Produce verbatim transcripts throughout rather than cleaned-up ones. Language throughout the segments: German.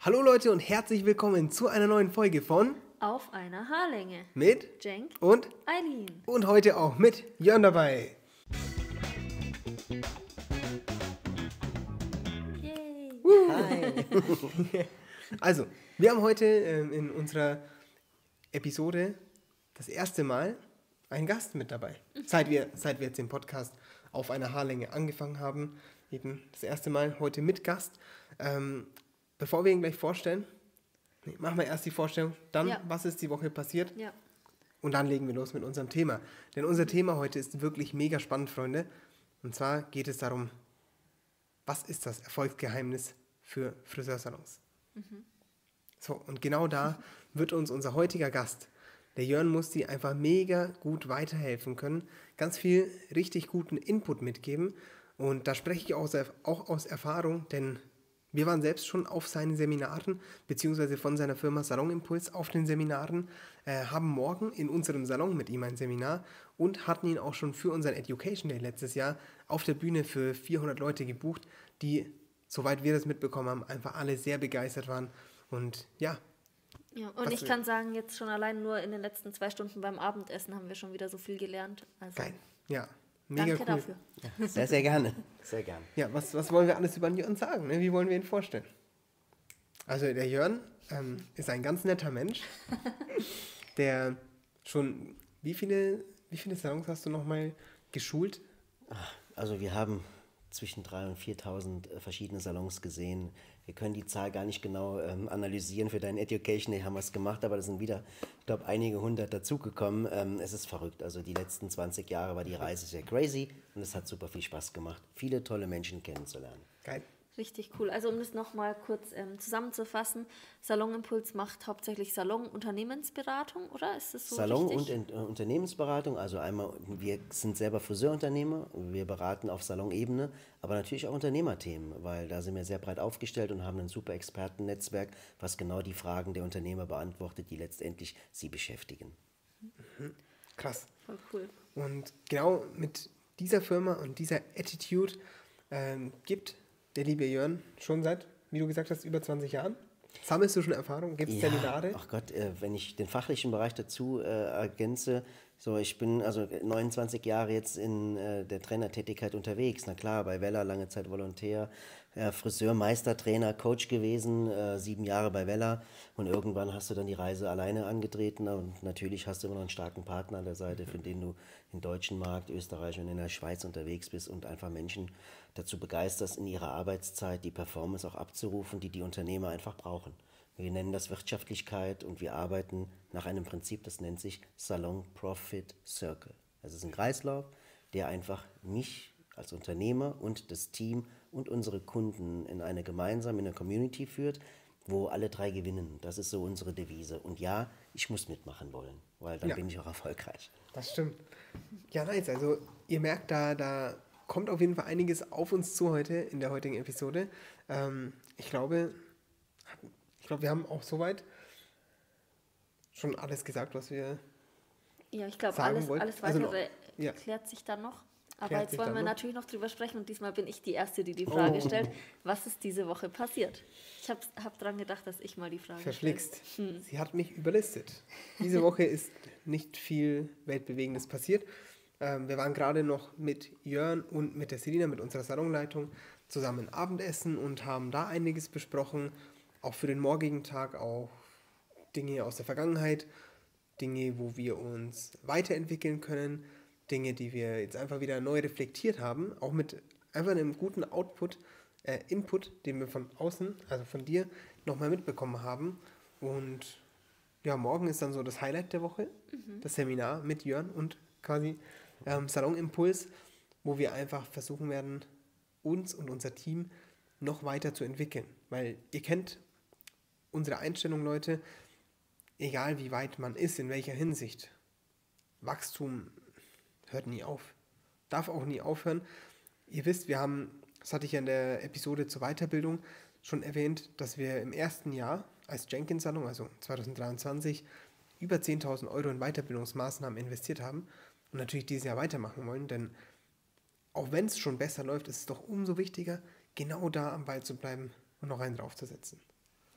Hallo Leute und herzlich willkommen zu einer neuen Folge von Auf einer Haarlänge mit Cenk und Eileen. und heute auch mit Jörn dabei. Yay. Hi. Also, wir haben heute ähm, in unserer Episode das erste Mal einen Gast mit dabei. Seit wir, seit wir jetzt den Podcast Auf einer Haarlänge angefangen haben, eben das erste Mal heute mit Gast. Ähm, bevor wir ihn gleich vorstellen, nee, machen wir erst die Vorstellung, dann Ja. was ist die Woche passiert Ja. und dann legen wir los mit unserem Thema. Denn unser Thema heute ist wirklich mega spannend, Freunde. Und zwar geht es darum, was ist das Erfolgsgeheimnis für Friseursalons? So, und genau da wird uns unser heutiger Gast, der Jörn Musti, einfach mega gut weiterhelfen können, ganz viel richtig guten Input mitgeben. Und da spreche ich auch, auch aus Erfahrung, denn wir waren selbst schon auf seinen Seminaren, beziehungsweise von seiner Firma Salon Impuls auf den Seminaren, äh, haben morgen in unserem Salon mit ihm ein Seminar und hatten ihn auch schon für unseren Education Day letztes Jahr auf der Bühne für vierhundert Leute gebucht, die, soweit wir das mitbekommen haben, einfach alle sehr begeistert waren. Und ja, Ja. Und Was ich wir- kann sagen, jetzt schon allein nur in den letzten zwei Stunden beim Abendessen haben wir schon wieder so viel gelernt. Also, geil. Ja, mega danke cool. dafür. Sehr, sehr gerne. Sehr gerne. Ja, was, was wollen wir alles über den Jörn sagen? Ne? Wie wollen wir ihn vorstellen? Also der Jörn ähm, ist ein ganz netter Mensch, der schon, wie viele, wie viele Salons hast du nochmal geschult? Also wir haben zwischen dreitausend und viertausend äh, verschiedene Salons gesehen. Wir können die Zahl gar nicht genau ähm, analysieren. Für deinen Education Day haben wir es gemacht, aber da sind wieder, ich glaube, einige hundert dazugekommen. Ähm, es ist verrückt. Also die letzten zwanzig Jahre war die Reise sehr crazy und es hat super viel Spaß gemacht, viele tolle Menschen kennenzulernen. Geil. Richtig cool. Also um das nochmal kurz ähm, zusammenzufassen, Salon Impuls macht hauptsächlich Salon-Unternehmensberatung, oder? Ist das so Salon richtig? und in, äh, Unternehmensberatung, also einmal, wir sind selber Friseurunternehmer, wir beraten auf Salonebene, aber natürlich auch Unternehmerthemen, weil da sind wir sehr breit aufgestellt und haben ein super Expertennetzwerk, was genau die Fragen der Unternehmer beantwortet, die letztendlich sie beschäftigen. Krass. Voll cool. Und genau mit dieser Firma und dieser Attitude ähm, gibt der liebe Jörn schon seit, wie du gesagt hast, über zwanzig Jahren. Sammelst du schon Erfahrung? Gibt es Seminare? Ach Gott, äh, wenn ich den fachlichen Bereich dazu äh, ergänze, so ich bin also neunundzwanzig Jahre jetzt in äh, der Trainertätigkeit unterwegs. Na klar, bei Wella lange Zeit Volontär, äh, Friseur, Meister, Trainer, Coach gewesen, äh, sieben Jahre bei Wella und irgendwann hast du dann die Reise alleine angetreten und natürlich hast du immer noch einen starken Partner an der Seite, für den du im deutschen Markt, Österreich und in der Schweiz unterwegs bist und einfach Menschen dazu begeisterst, in ihrer Arbeitszeit die Performance auch abzurufen, die die Unternehmer einfach brauchen. Wir nennen das Wirtschaftlichkeit und wir arbeiten nach einem Prinzip, das nennt sich Salon Profit Circle. Es ist ein Kreislauf, der einfach mich als Unternehmer und das Team und unsere Kunden in eine gemeinsame, in eine Community führt, wo alle drei gewinnen. Das ist so unsere Devise. Und ja, ich muss mitmachen wollen, weil dann Ja. bin ich auch erfolgreich. Das stimmt. Ja, nice. Also ihr merkt, da, da kommt auf jeden Fall einiges auf uns zu heute in der heutigen Episode. Ähm, ich glaube, ich glaube, wir haben auch soweit schon alles gesagt, was wir Ja, ich glaube, sagen alles, wollten. alles Also Weitere noch, ja. klärt sich dann noch. Aber Klärt jetzt sich wollen dann wir noch. natürlich noch drüber sprechen und diesmal bin ich die Erste, die die Frage Oh. stellt. Was ist diese Woche passiert? Ich habe hab dran gedacht, dass ich mal die Frage Verflixt. stelle. Sie hat mich überlistet. Diese Woche ist nicht viel Weltbewegendes passiert. Ähm, wir waren gerade noch mit Jörn und mit der Selina, mit unserer Salonleitung, zusammen Abendessen und haben da einiges besprochen. Auch für den morgigen Tag, auch Dinge aus der Vergangenheit, Dinge, wo wir uns weiterentwickeln können, Dinge, die wir jetzt einfach wieder neu reflektiert haben, auch mit einfach einem guten Output, äh, Input, den wir von außen, also von dir, nochmal mitbekommen haben. Und ja, morgen ist dann so das Highlight der Woche, das Seminar mit Jörn und quasi ähm, Salon Impuls, wo wir einfach versuchen werden, uns und unser Team noch weiter zu entwickeln. Weil ihr kennt unsere Einstellung, Leute, egal wie weit man ist, in welcher Hinsicht, Wachstum hört nie auf. Darf auch nie aufhören. Ihr wisst, wir haben, das hatte ich ja in der Episode zur Weiterbildung schon erwähnt, dass wir im ersten Jahr als Jenkins Salon, also zwanzig dreiundzwanzig, über zehntausend Euro in Weiterbildungsmaßnahmen investiert haben und natürlich dieses Jahr weitermachen wollen, denn auch wenn es schon besser läuft, ist es doch umso wichtiger, genau da am Ball zu bleiben und noch einen draufzusetzen.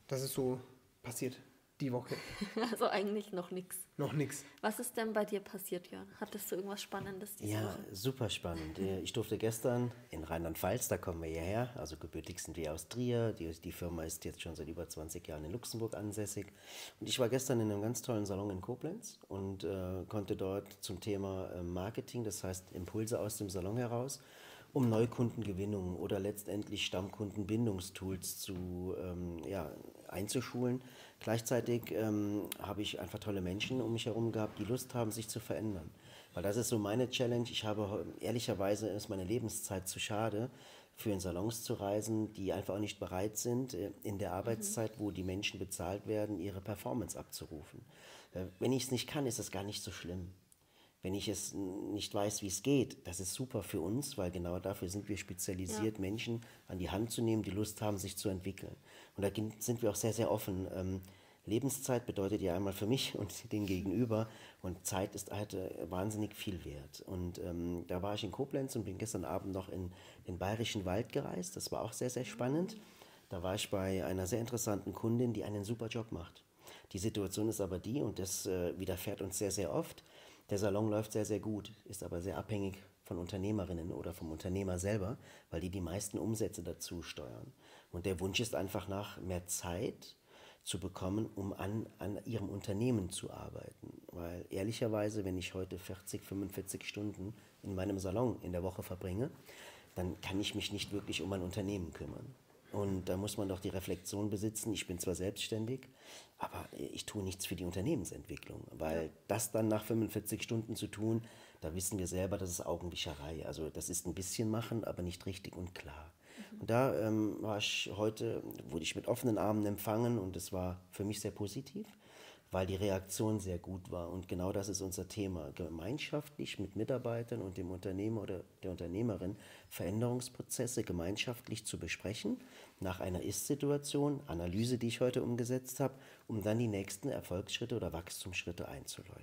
das ist so passiert die Woche. Also eigentlich noch nichts. Noch nichts. Was ist denn bei dir passiert, Jörn? Hattest du irgendwas Spannendes diese Ja, Woche? super spannend. Äh, Ich durfte gestern in Rheinland-Pfalz, da kommen wir hierher, also gebürtig sind wir aus Trier. Die, die Firma ist jetzt schon seit über zwanzig Jahren in Luxemburg ansässig. Und ich war gestern in einem ganz tollen Salon in Koblenz und äh, konnte dort zum Thema äh, Marketing, das heißt Impulse aus dem Salon heraus, um Neukundengewinnung oder letztendlich Stammkundenbindungstools zu, ähm, ja, einzuschulen. Gleichzeitig ähm, habe ich einfach tolle Menschen um mich herum gehabt, die Lust haben, sich zu verändern. Weil das ist so meine Challenge. Ich habe ehrlicherweise ist meine Lebenszeit zu schade, für in Salons zu reisen, die einfach auch nicht bereit sind, äh, in der Arbeitszeit, wo die Menschen bezahlt werden, ihre Performance abzurufen. Äh, wenn ich es nicht kann, ist es gar nicht so schlimm. Wenn ich es nicht weiß, wie es geht, das ist super für uns, weil genau dafür sind wir spezialisiert, Ja. Menschen an die Hand zu nehmen, die Lust haben, sich zu entwickeln. Und da gin- sind wir auch sehr, sehr offen. Ähm, Lebenszeit bedeutet ja einmal für mich und den Gegenüber und Zeit ist halt äh, wahnsinnig viel wert. Und ähm, da war ich in Koblenz und bin gestern Abend noch in den Bayerischen Wald gereist. Das war auch sehr, sehr spannend. Da war ich bei einer sehr interessanten Kundin, die einen super Job macht. Die Situation ist aber die, und das äh, widerfährt uns sehr, sehr oft, der Salon läuft sehr, sehr gut, ist aber sehr abhängig von Unternehmerinnen oder vom Unternehmer selber, weil die die meisten Umsätze dazu steuern. Und der Wunsch ist einfach nach mehr Zeit zu bekommen, um an, an ihrem Unternehmen zu arbeiten. Weil ehrlicherweise, wenn ich heute vierzig, fünfundvierzig Stunden in meinem Salon in der Woche verbringe, dann kann ich mich nicht wirklich um mein Unternehmen kümmern. Und da muss man doch die Reflexion besitzen, ich bin zwar selbstständig, aber ich tue nichts für die Unternehmensentwicklung, weil das dann nach fünfundvierzig Stunden zu tun, da wissen wir selber, das ist Augenwischerei. Also das ist ein bisschen machen, aber nicht richtig und klar. Und da ähm, war ich heute, wurde ich mit offenen Armen empfangen und es war für mich sehr positiv, weil die Reaktion sehr gut war. Und genau das ist unser Thema, gemeinschaftlich mit Mitarbeitern und dem Unternehmer oder der Unternehmerin Veränderungsprozesse gemeinschaftlich zu besprechen, nach einer Ist-Situation, Analyse, die ich heute umgesetzt habe, um dann die nächsten Erfolgsschritte oder Wachstumsschritte einzuläuten.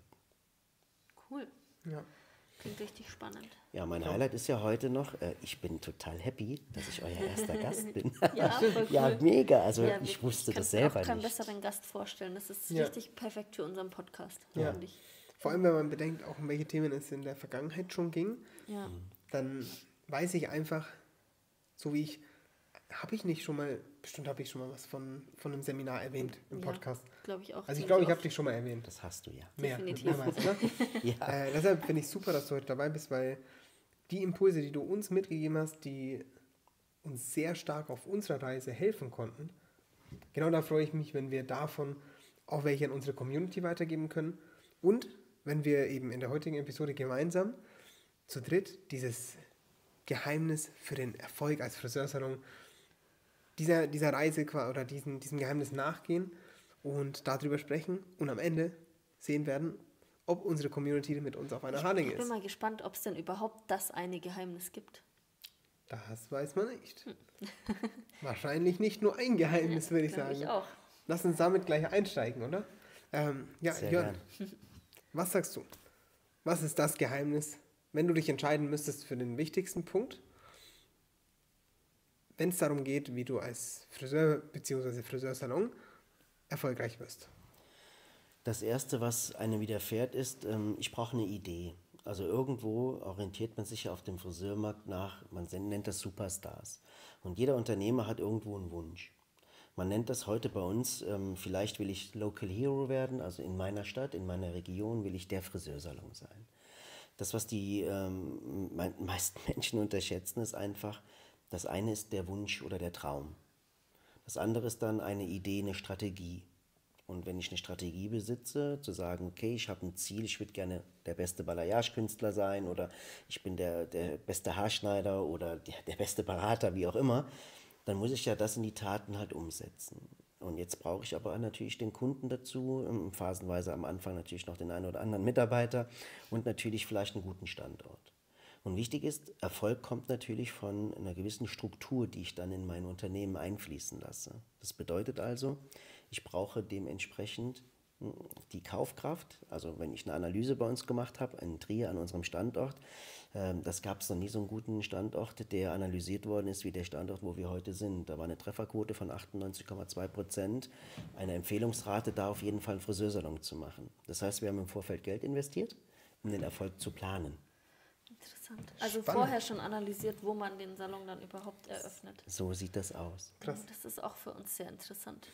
Cool. Ja. Klingt richtig spannend. Ja, mein Highlight ist ja heute noch, äh, ich bin total happy, dass ich euer erster Gast bin. Ja, voll cool. Ja, mega. Also Ja, ich wusste kann das mir auch selber keinen nicht. besseren Gast vorstellen. Das ist Ja. richtig perfekt für unseren Podcast, Ja. finde ich. Vor allem, wenn man bedenkt, auch um welche Themen es in der Vergangenheit schon ging, Ja. dann weiß ich einfach, so wie ich, habe ich nicht schon mal, bestimmt habe ich schon mal was von, von einem Seminar erwähnt im Ja, Podcast. glaube ich auch. Also ich ziemlich glaube, ich habe oft. dich schon mal erwähnt. Das hast du ja. Mehr, Definitiv. mehrmals, ne? Ja. Äh, deshalb finde ich super, dass du heute dabei bist, weil die Impulse, die du uns mitgegeben hast, die uns sehr stark auf unserer Reise helfen konnten, genau da freue ich mich, wenn wir davon auch welche an unsere Community weitergeben können und wenn wir eben in der heutigen Episode gemeinsam zu dritt dieses Geheimnis für den Erfolg als Friseursalon dieser, dieser Reise qua- oder diesen, diesem Geheimnis nachgehen und darüber sprechen und am Ende sehen werden, ob unsere Community mit uns auf einer Haarlänge Ich bin ist. mal gespannt, ob es denn überhaupt das eine Geheimnis gibt. Das weiß man nicht. Wahrscheinlich nicht nur ein Geheimnis, würde ich Glaube sagen. ich auch. Lass uns damit gleich einsteigen, oder? Ähm, ja, Sehr Jörn, gern. was sagst du? Was ist das Geheimnis, wenn du dich entscheiden müsstest für den wichtigsten Punkt? Wenn es darum geht, wie du als Friseur bzw. Friseursalon erfolgreich wirst. Das Erste, was einem widerfährt, ist, ähm, ich brauche eine Idee. Also irgendwo orientiert man sich ja auf dem Friseurmarkt nach, man nennt das Superstars. Und jeder Unternehmer hat irgendwo einen Wunsch. Man nennt das heute bei uns, ähm, vielleicht will ich Local Hero werden, also in meiner Stadt, in meiner Region will ich der Friseursalon sein. Das, was die ähm, me- meisten Menschen unterschätzen, ist einfach, das eine ist der Wunsch oder der Traum. Das andere ist dann eine Idee, eine Strategie. Und wenn ich eine Strategie besitze, zu sagen, okay, ich habe ein Ziel, ich würde gerne der beste Balayage-Künstler sein oder ich bin der, der beste Haarschneider oder der, der beste Berater, wie auch immer, dann muss ich ja das in die Taten halt umsetzen. Und jetzt brauche ich aber natürlich den Kunden dazu, ähm, phasenweise am Anfang natürlich noch den einen oder anderen Mitarbeiter und natürlich vielleicht einen guten Standort. Und wichtig ist, Erfolg kommt natürlich von einer gewissen Struktur, die ich dann in mein Unternehmen einfließen lasse. Das bedeutet also, ich brauche dementsprechend Die Kaufkraft, also wenn ich eine Analyse bei uns gemacht habe, in Trier an unserem Standort, ähm, das gab es noch nie so einen guten Standort, der analysiert worden ist wie der Standort, wo wir heute sind. Da war eine Trefferquote von achtundneunzig Komma zwei Prozent, eine Empfehlungsrate, da auf jeden Fall einen Friseursalon zu machen. Das heißt, wir haben im Vorfeld Geld investiert, um den Erfolg zu planen. Interessant. Also Spannend. vorher schon analysiert, wo man den Salon dann überhaupt eröffnet. So sieht das aus. Krass. Das ist auch für uns sehr interessant.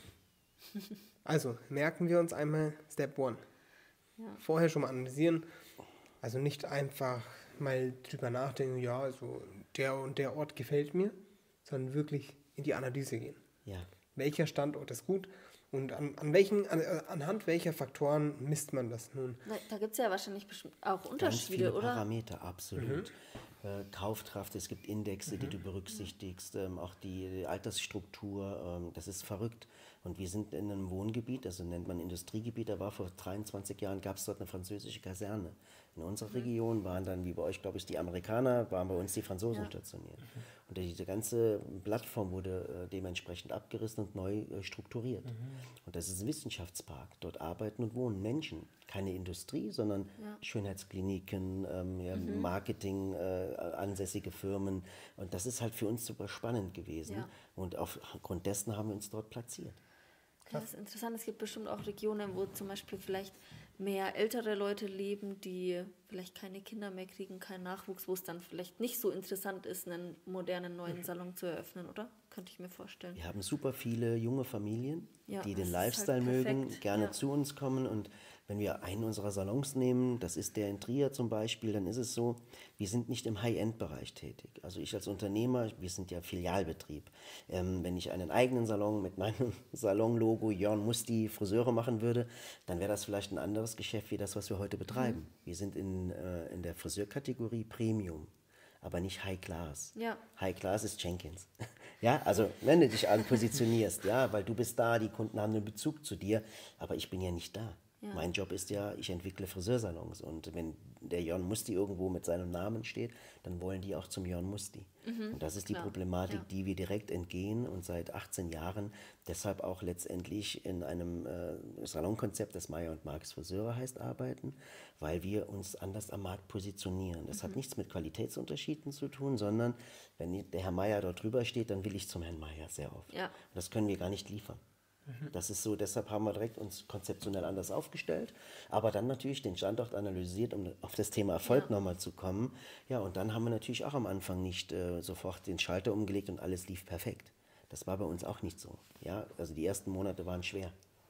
Also merken wir uns einmal Step One. Ja. Vorher schon mal analysieren. Also nicht einfach mal drüber nachdenken, ja, also der und der Ort gefällt mir, sondern wirklich in die Analyse gehen. Ja. Welcher Standort ist gut und an, an welchen, an, anhand welcher Faktoren misst man das nun? Da, da gibt es ja wahrscheinlich bestimmt auch Ganz Unterschiede, viele oder? Parameter, absolut. Äh, Kaufkraft, es gibt Indexe, die du berücksichtigst, ähm, auch die, die Altersstruktur, ähm, das ist verrückt. Und wir sind in einem Wohngebiet, also nennt man Industriegebiet, da war vor dreiundzwanzig Jahren, gab es dort eine französische Kaserne. In unserer Region waren dann, wie bei euch, glaube ich, die Amerikaner, waren bei uns die Franzosen Ja. stationiert. Und diese ganze Plattform wurde äh, dementsprechend abgerissen und neu äh, strukturiert. Und das ist ein Wissenschaftspark. Dort arbeiten und wohnen Menschen. Keine Industrie, sondern Ja. Schönheitskliniken, ähm, ja, Marketing, äh, ansässige Firmen. Und das ist halt für uns super spannend gewesen. Ja. Und aufgrund dessen haben wir uns dort platziert. Das ist interessant. Es gibt bestimmt auch Regionen, wo zum Beispiel vielleicht mehr ältere Leute leben, die vielleicht keine Kinder mehr kriegen, keinen Nachwuchs, wo es dann vielleicht nicht so interessant ist, einen modernen neuen Salon zu eröffnen, oder? Könnte ich mir vorstellen. Wir haben super viele junge Familien, Ja, die das den ist halt Lifestyle mögen, perfekt, gerne ja. zu uns kommen. Und wenn wir einen unserer Salons nehmen, das ist der in Trier zum Beispiel, dann ist es so, wir sind nicht im High-End-Bereich tätig. Also ich als Unternehmer, wir sind ja Filialbetrieb. Ähm, wenn ich einen eigenen Salon mit meinem Salonlogo Jörn Musti Friseure machen würde, dann wäre das vielleicht ein anderes Geschäft wie das, was wir heute betreiben. Mhm. Wir sind in, äh, in der Friseurkategorie Premium, aber nicht High Class. Ja. High Class ist Jenkins. Ja, also wenn du dich an positionierst, ja, weil du bist da, die Kunden haben einen Bezug zu dir, aber ich bin ja nicht da. Ja. Mein Job ist ja, ich entwickle Friseursalons und wenn der Jörn Musti irgendwo mit seinem Namen steht, dann wollen die auch zum Jörn Musti. Und das ist die klar. Problematik, Ja. die wir direkt entgehen und seit achtzehn Jahren deshalb auch letztendlich in einem äh, Salonkonzept, das Meyer und Marx Friseure heißt, arbeiten, weil wir uns anders am Markt positionieren. Das hat nichts mit Qualitätsunterschieden zu tun, sondern wenn der Herr Meyer dort drüber steht, dann will ich zum Herrn Meyer sehr oft. Ja. Und das können wir gar nicht liefern. Das ist so, deshalb haben wir direkt uns konzeptionell anders aufgestellt, aber dann natürlich den Standort analysiert, um auf das Thema Erfolg Ja. nochmal zu kommen. Ja, und dann haben wir natürlich auch am Anfang nicht äh, sofort den Schalter umgelegt und alles lief perfekt. Das war bei uns auch nicht so. Ja, also die ersten Monate waren schwer,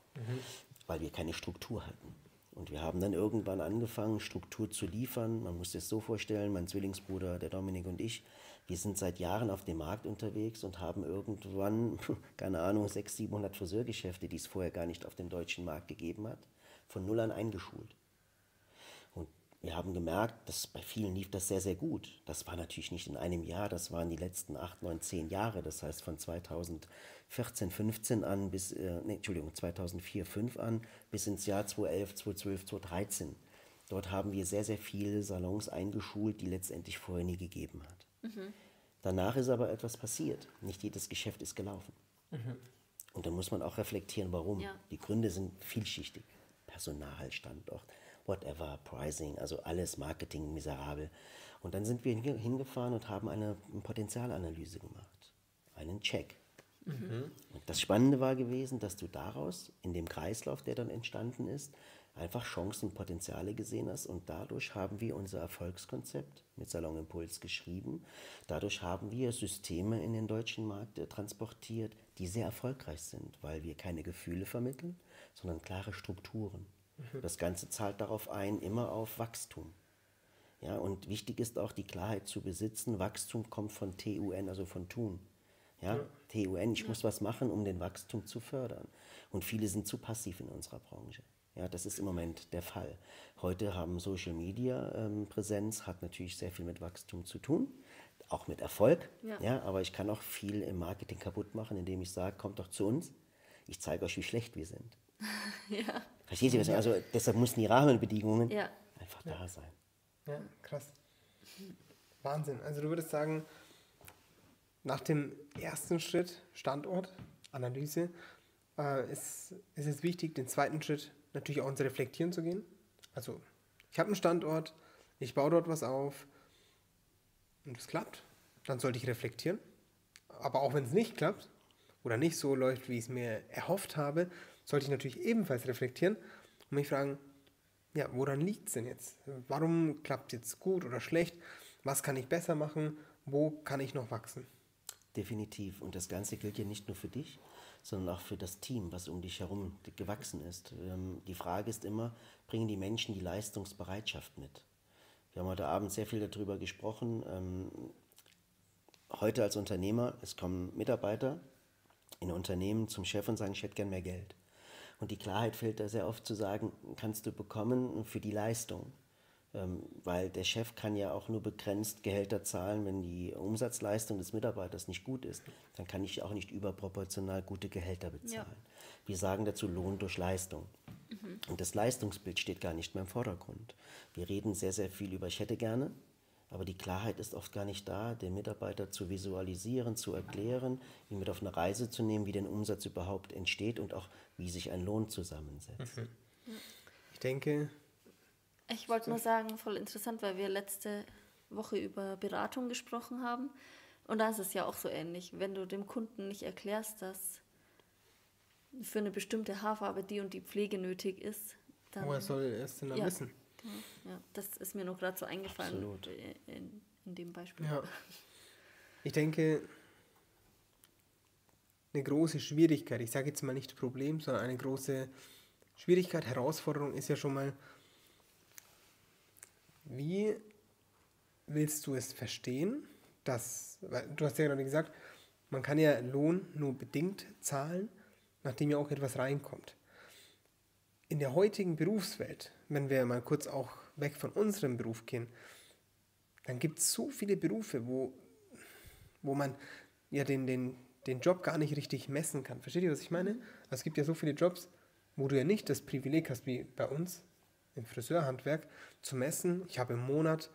weil wir keine Struktur hatten. Und wir haben dann irgendwann angefangen, Struktur zu liefern. Man muss sich das so vorstellen, mein Zwillingsbruder, der Dominik und ich, wir sind seit Jahren auf dem Markt unterwegs und haben irgendwann, keine Ahnung, sechshundert, siebenhundert Friseurgeschäfte, die es vorher gar nicht auf dem deutschen Markt gegeben hat, von null an eingeschult. Und wir haben gemerkt, dass bei vielen lief das sehr, sehr gut. Das war natürlich nicht in einem Jahr, das waren die letzten acht, neun, zehn Jahre. Das heißt von zweitausendvierzehn, fünfzehn an bis, äh, nee, Entschuldigung, zweitausendvier, fünf an bis ins Jahr zweitausendelf, zweitausendzwölf, zweitausenddreizehn. Dort haben wir sehr, sehr viele Salons eingeschult, die letztendlich vorher nie gegeben hat. Danach ist aber etwas passiert. Nicht jedes Geschäft ist gelaufen. Und dann muss man auch reflektieren, warum. Ja. Die Gründe sind vielschichtig. Personal, Standort, whatever, Pricing, also alles Marketing miserabel. Und dann sind wir hinge- hingefahren und haben eine Potenzialanalyse gemacht. Einen Check. Und das Spannende war gewesen, dass du daraus, in dem Kreislauf, der dann entstanden ist, einfach Chancen und Potenziale gesehen hast. Und dadurch haben wir unser Erfolgskonzept mit Salon Impuls geschrieben. Dadurch haben wir Systeme in den deutschen Markt äh, transportiert, die sehr erfolgreich sind, weil wir keine Gefühle vermitteln, sondern klare Strukturen. Das Ganze zahlt darauf ein, immer auf Wachstum. Ja, und wichtig ist auch die Klarheit zu besitzen, Wachstum kommt von T U N, also von tun. Ja, T U N, ich muss was machen, um den Wachstum zu fördern. Und viele sind zu passiv in unserer Branche. Ja, das ist im Moment der Fall. Heute haben Social Media ähm, Präsenz, hat natürlich sehr viel mit Wachstum zu tun, auch mit Erfolg. Ja. Ja, aber ich kann auch viel im Marketing kaputt machen, indem ich sage, kommt doch zu uns, ich zeige euch, wie schlecht wir sind. Ja. Versteht ihr das? Also deshalb müssen die Rahmenbedingungen Ja. einfach da sein. Ja, krass. Wahnsinn. Also du würdest sagen, nach dem ersten Schritt, Standort, Analyse, äh, ist, ist es wichtig, den zweiten Schritt natürlich auch ins Reflektieren zu gehen. Also ich habe einen Standort, ich baue dort was auf und es klappt. Dann sollte ich reflektieren. Aber auch wenn es nicht klappt oder nicht so läuft, wie ich es mir erhofft habe, sollte ich natürlich ebenfalls reflektieren und mich fragen, ja, woran liegt es denn jetzt? Warum klappt es jetzt gut oder schlecht? Was kann ich besser machen? Wo kann ich noch wachsen? Definitiv. Und das Ganze gilt ja nicht nur für dich, sondern auch für das Team, was um dich herum gewachsen ist. Ähm, die Frage ist immer, bringen die Menschen die Leistungsbereitschaft mit? Wir haben heute Abend sehr viel darüber gesprochen. Ähm, heute als Unternehmer, es kommen Mitarbeiter in Unternehmen zum Chef und sagen, ich hätte gern mehr Geld. Und die Klarheit fehlt da sehr oft zu sagen, kannst du bekommen für die Leistung. Ähm, weil der Chef kann ja auch nur begrenzt Gehälter zahlen, wenn die Umsatzleistung des Mitarbeiters nicht gut ist. Dann kann ich auch nicht überproportional gute Gehälter bezahlen. Ja. Wir sagen dazu Lohn durch Leistung. Mhm. Und das Leistungsbild steht gar nicht mehr im Vordergrund. Wir reden sehr, sehr viel über ich hätte gerne, aber die Klarheit ist oft gar nicht da, den Mitarbeiter zu visualisieren, zu erklären, ihn mit auf eine Reise zu nehmen, wie der Umsatz überhaupt entsteht und auch wie sich ein Lohn zusammensetzt. Mhm. Ich denke... Ich wollte nur sagen, voll interessant, weil wir letzte Woche über Beratung gesprochen haben. Und da ist es ja auch so ähnlich. Wenn du dem Kunden nicht erklärst, dass für eine bestimmte Haarfarbe die und die Pflege nötig ist, dann... Woher soll er es denn dann ja, wissen? Ja, das ist mir nur gerade so eingefallen. Absolut. In, in dem Beispiel. Ja. Ich denke, eine große Schwierigkeit, ich sage jetzt mal nicht Problem, sondern eine große Schwierigkeit, Herausforderung ist ja schon mal, wie willst du es verstehen, dass, weil du hast ja gerade gesagt, man kann ja Lohn nur bedingt zahlen, nachdem ja auch etwas reinkommt. In der heutigen Berufswelt, wenn wir mal kurz auch weg von unserem Beruf gehen, dann gibt es so viele Berufe, wo, wo man ja den, den, den Job gar nicht richtig messen kann. Versteht ihr, was ich meine? Also es gibt ja so viele Jobs, wo du ja nicht das Privileg hast, wie bei uns im Friseurhandwerk, zu messen, ich habe im Monat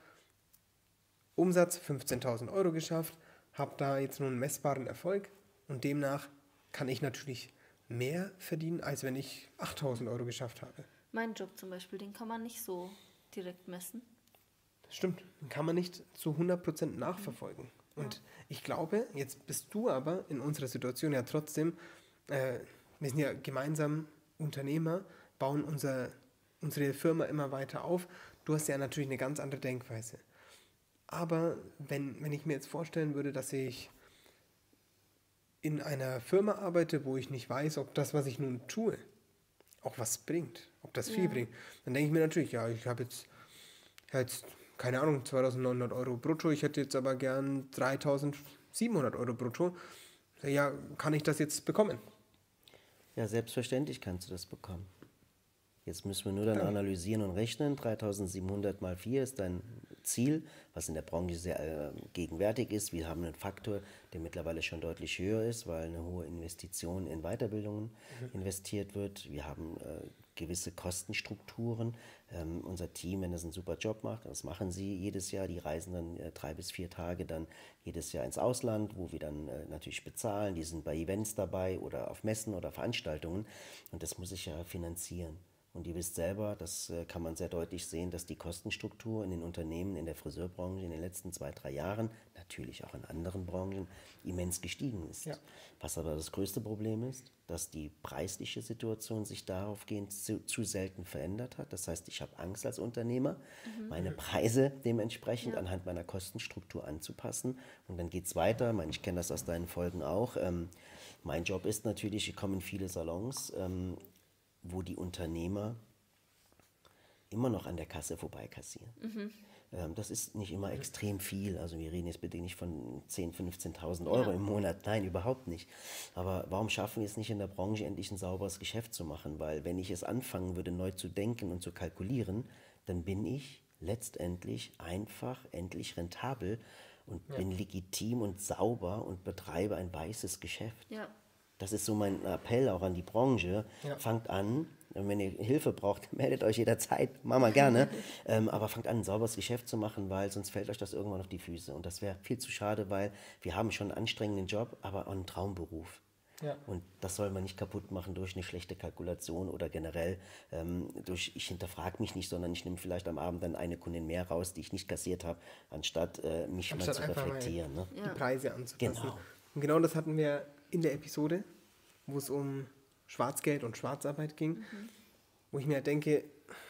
Umsatz fünfzehntausend Euro geschafft, habe da jetzt nun einen messbaren Erfolg und demnach kann ich natürlich mehr verdienen, als wenn ich achttausend Euro geschafft habe. Mein Job zum Beispiel, den kann man nicht so direkt messen. Das stimmt, den kann man nicht zu hundert Prozent nachverfolgen. Mhm. Und ja. Ich glaube, jetzt bist du aber in unserer Situation ja trotzdem, äh, wir sind ja gemeinsam Unternehmer, bauen unser, unsere Firma immer weiter auf. Du hast ja natürlich eine ganz andere Denkweise. Aber wenn, wenn ich mir jetzt vorstellen würde, dass ich in einer Firma arbeite, wo ich nicht weiß, ob das, was ich nun tue, auch was bringt, ob das viel ja. bringt, dann denke ich mir natürlich, ja, ich habe jetzt, jetzt, keine Ahnung, zweitausendneunhundert Euro brutto, ich hätte jetzt aber gern dreitausendsiebenhundert Euro brutto. Ja, kann ich das jetzt bekommen? Ja, selbstverständlich kannst du das bekommen. Jetzt müssen wir nur dann ja. analysieren und rechnen. dreitausendsiebenhundert mal vier ist dein Ziel, was in der Branche sehr äh, gegenwärtig ist. Wir haben einen Faktor, der mittlerweile schon deutlich höher ist, weil eine hohe Investition in Weiterbildungen mhm. investiert wird. Wir haben äh, gewisse Kostenstrukturen. Ähm, unser Team, wenn das einen super Job macht, das machen sie jedes Jahr, die reisen dann äh, drei bis vier Tage dann jedes Jahr ins Ausland, wo wir dann äh, natürlich bezahlen. Die sind bei Events dabei oder auf Messen oder Veranstaltungen und das muss ich ja finanzieren. Und ihr wisst selber, das äh, kann man sehr deutlich sehen, dass die Kostenstruktur in den Unternehmen in der Friseurbranche in den letzten zwei, drei Jahren, natürlich auch in anderen Branchen, immens gestiegen ist. Ja. Was aber das größte Problem ist, dass die preisliche Situation sich daraufgehend zu, zu selten verändert hat. Das heißt, ich habe Angst als Unternehmer, mhm. meine Preise dementsprechend ja. anhand meiner Kostenstruktur anzupassen. Und dann geht es weiter. Ich meine, ich kenne das aus deinen Folgen auch. Ähm, mein Job ist natürlich, ich komme in viele Salons, ähm, wo die Unternehmer immer noch an der Kasse vorbeikassieren. Mhm. Ähm, das ist nicht immer extrem viel. Also wir reden jetzt bitte nicht von zehntausend, fünfzehntausend Euro ja. im Monat. Nein, überhaupt nicht. Aber warum schaffen wir es nicht in der Branche, endlich ein sauberes Geschäft zu machen? Weil wenn ich es anfangen würde, neu zu denken und zu kalkulieren, dann bin ich letztendlich einfach endlich rentabel und ja. bin legitim und sauber und betreibe ein weißes Geschäft. Ja. Das ist so mein Appell auch an die Branche. Ja. Fangt an, wenn ihr Hilfe braucht, meldet euch jederzeit, machen wir gerne. ähm, aber fangt an, ein sauberes Geschäft zu machen, weil sonst fällt euch das irgendwann auf die Füße. Und das wäre viel zu schade, weil wir haben schon einen anstrengenden Job, aber auch einen Traumberuf. Ja. Und das soll man nicht kaputt machen durch eine schlechte Kalkulation oder generell ähm, durch, ich hinterfrage mich nicht, sondern ich nehme vielleicht am Abend dann eine Kundin mehr raus, die ich nicht kassiert habe, anstatt äh, mich Anstatt mal zu einfach reflektieren. mal Ne? die Ja. Preise anzupassen. Genau. Und genau das hatten wir in der Episode, wo es um Schwarzgeld und Schwarzarbeit ging, wo ich mir halt denke,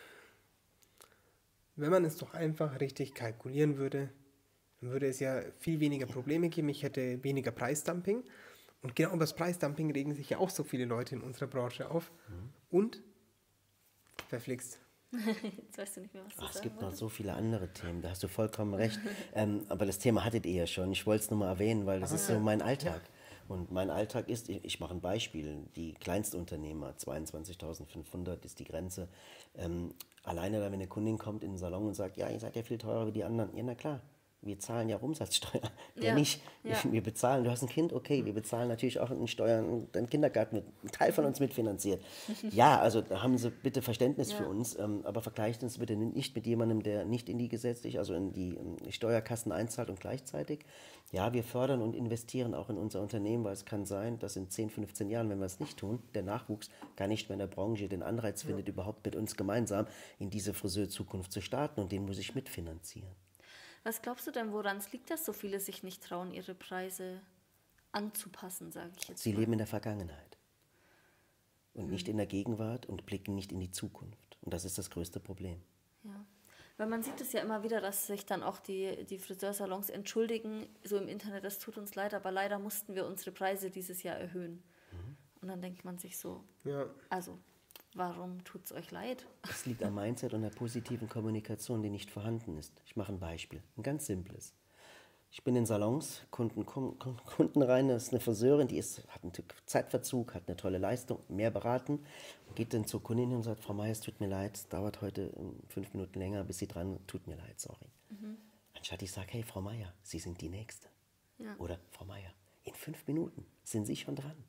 wenn man es doch einfach richtig kalkulieren würde, dann würde es ja viel weniger Probleme geben. Ich hätte weniger Preisdumping. Und genau über das Preisdumping regen sich ja auch so viele Leute in unserer Branche auf. Und verflixt. Jetzt weißt du nicht mehr, was du Ach, es sagen gibt noch wolltest. so viele andere Themen, da hast du vollkommen recht. ähm, aber das Thema hattet ihr ja schon. Ich wollte es nur mal erwähnen, weil das ist so mein Alltag. Und mein Alltag ist, ich, ich mache ein Beispiel, die Kleinstunternehmer, zweiundzwanzigtausendfünfhundert ist die Grenze. Ähm, alleine, da, wenn eine Kundin kommt in den Salon und sagt, ja, ihr seid ja viel teurer wie die anderen. Ja, na klar. Wir zahlen ja auch Umsatzsteuer. Ja, Ja, nicht. ja. Wir bezahlen, du hast ein Kind, okay, wir bezahlen natürlich auch einen Steuern, dein Kindergarten wird ein Teil von uns mitfinanziert. Ja, also da haben Sie bitte Verständnis Ja. für uns, ähm, aber vergleicht uns bitte nicht mit jemandem, der nicht in die gesetzlich, also in die ähm, Steuerkassen einzahlt und gleichzeitig. Ja, wir fördern und investieren auch in unser Unternehmen, weil es kann sein, dass in zehn, fünfzehn Jahren, wenn wir es nicht tun, der Nachwuchs gar nicht mehr in der Branche den Anreiz findet, überhaupt mit uns gemeinsam in diese Friseur-Zukunft zu starten und den muss ich mitfinanzieren. Was glaubst du denn, woran es liegt, dass so viele sich nicht trauen, ihre Preise anzupassen, sage ich jetzt Sie mal? leben in der Vergangenheit und nicht in der Gegenwart und blicken nicht in die Zukunft. Und das ist das größte Problem. Ja. Weil man sieht es ja immer wieder, dass sich dann auch die, die Friseursalons entschuldigen, so im Internet, das tut uns leid, aber leider mussten wir unsere Preise dieses Jahr erhöhen. Und dann denkt man sich so, Ja. also, warum tut es euch leid? Das liegt am Mindset und der positiven Kommunikation, die nicht vorhanden ist. Ich mache ein Beispiel, ein ganz simples. Ich bin in Salons, Kunden kommen kommen Kunden rein, das ist eine Friseurin, die ist, hat einen Zeitverzug, hat eine tolle Leistung, mehr beraten, geht dann zur Kundin und sagt, Frau Meier, es tut mir leid, es dauert heute ähm, fünf Minuten länger, bis Sie dran, tut mir leid, sorry. Anstatt ich sage, hey Frau Meier, Sie sind die Nächste. Ja. Oder Frau Meier, in fünf Minuten sind Sie schon dran.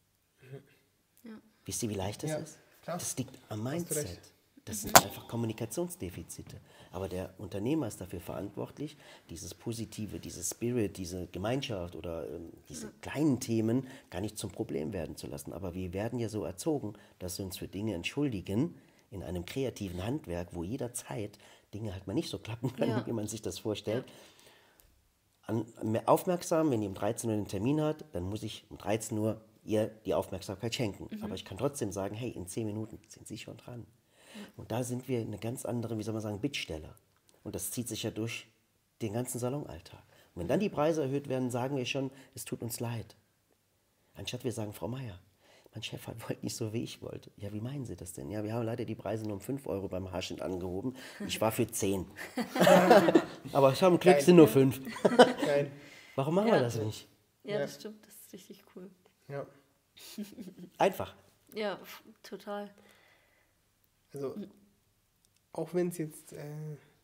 Ja. Wisst ihr, wie leicht das Ja, ist? klar. Das liegt am Hast du Mindset. recht. Das sind einfach Kommunikationsdefizite. Aber der Unternehmer ist dafür verantwortlich, dieses Positive, dieses Spirit, diese Gemeinschaft oder ähm, diese kleinen Themen gar nicht zum Problem werden zu lassen. Aber wir werden ja so erzogen, dass wir uns für Dinge entschuldigen in einem kreativen Handwerk, wo jederzeit Dinge halt mal nicht so klappen können, Ja. wie man sich das vorstellt. An, mehr aufmerksam, wenn die um dreizehn Uhr einen Termin hat, dann muss ich um dreizehn Uhr ihr die Aufmerksamkeit schenken. Aber ich kann trotzdem sagen, hey, in zehn Minuten sind Sie schon dran. Und da sind wir eine ganz andere, wie soll man sagen, Bittsteller. Und das zieht sich ja durch den ganzen Salonalltag. Und wenn dann die Preise erhöht werden, sagen wir schon, es tut uns leid. Anstatt wir sagen, Frau Meier, mein Chef hat- wollte nicht so, wie ich wollte. Ja, wie meinen Sie das denn? Ja, wir haben leider die Preise nur um fünf Euro beim Haarschnitt angehoben. Ich war für zehn. Aber ich habe Glück, es sind nur fünf. Geil. Warum machen Ja. wir das nicht? Ja, Ja. das stimmt, das ist richtig cool. Ja. Einfach. Ja, f- total. Also, auch wenn es jetzt äh,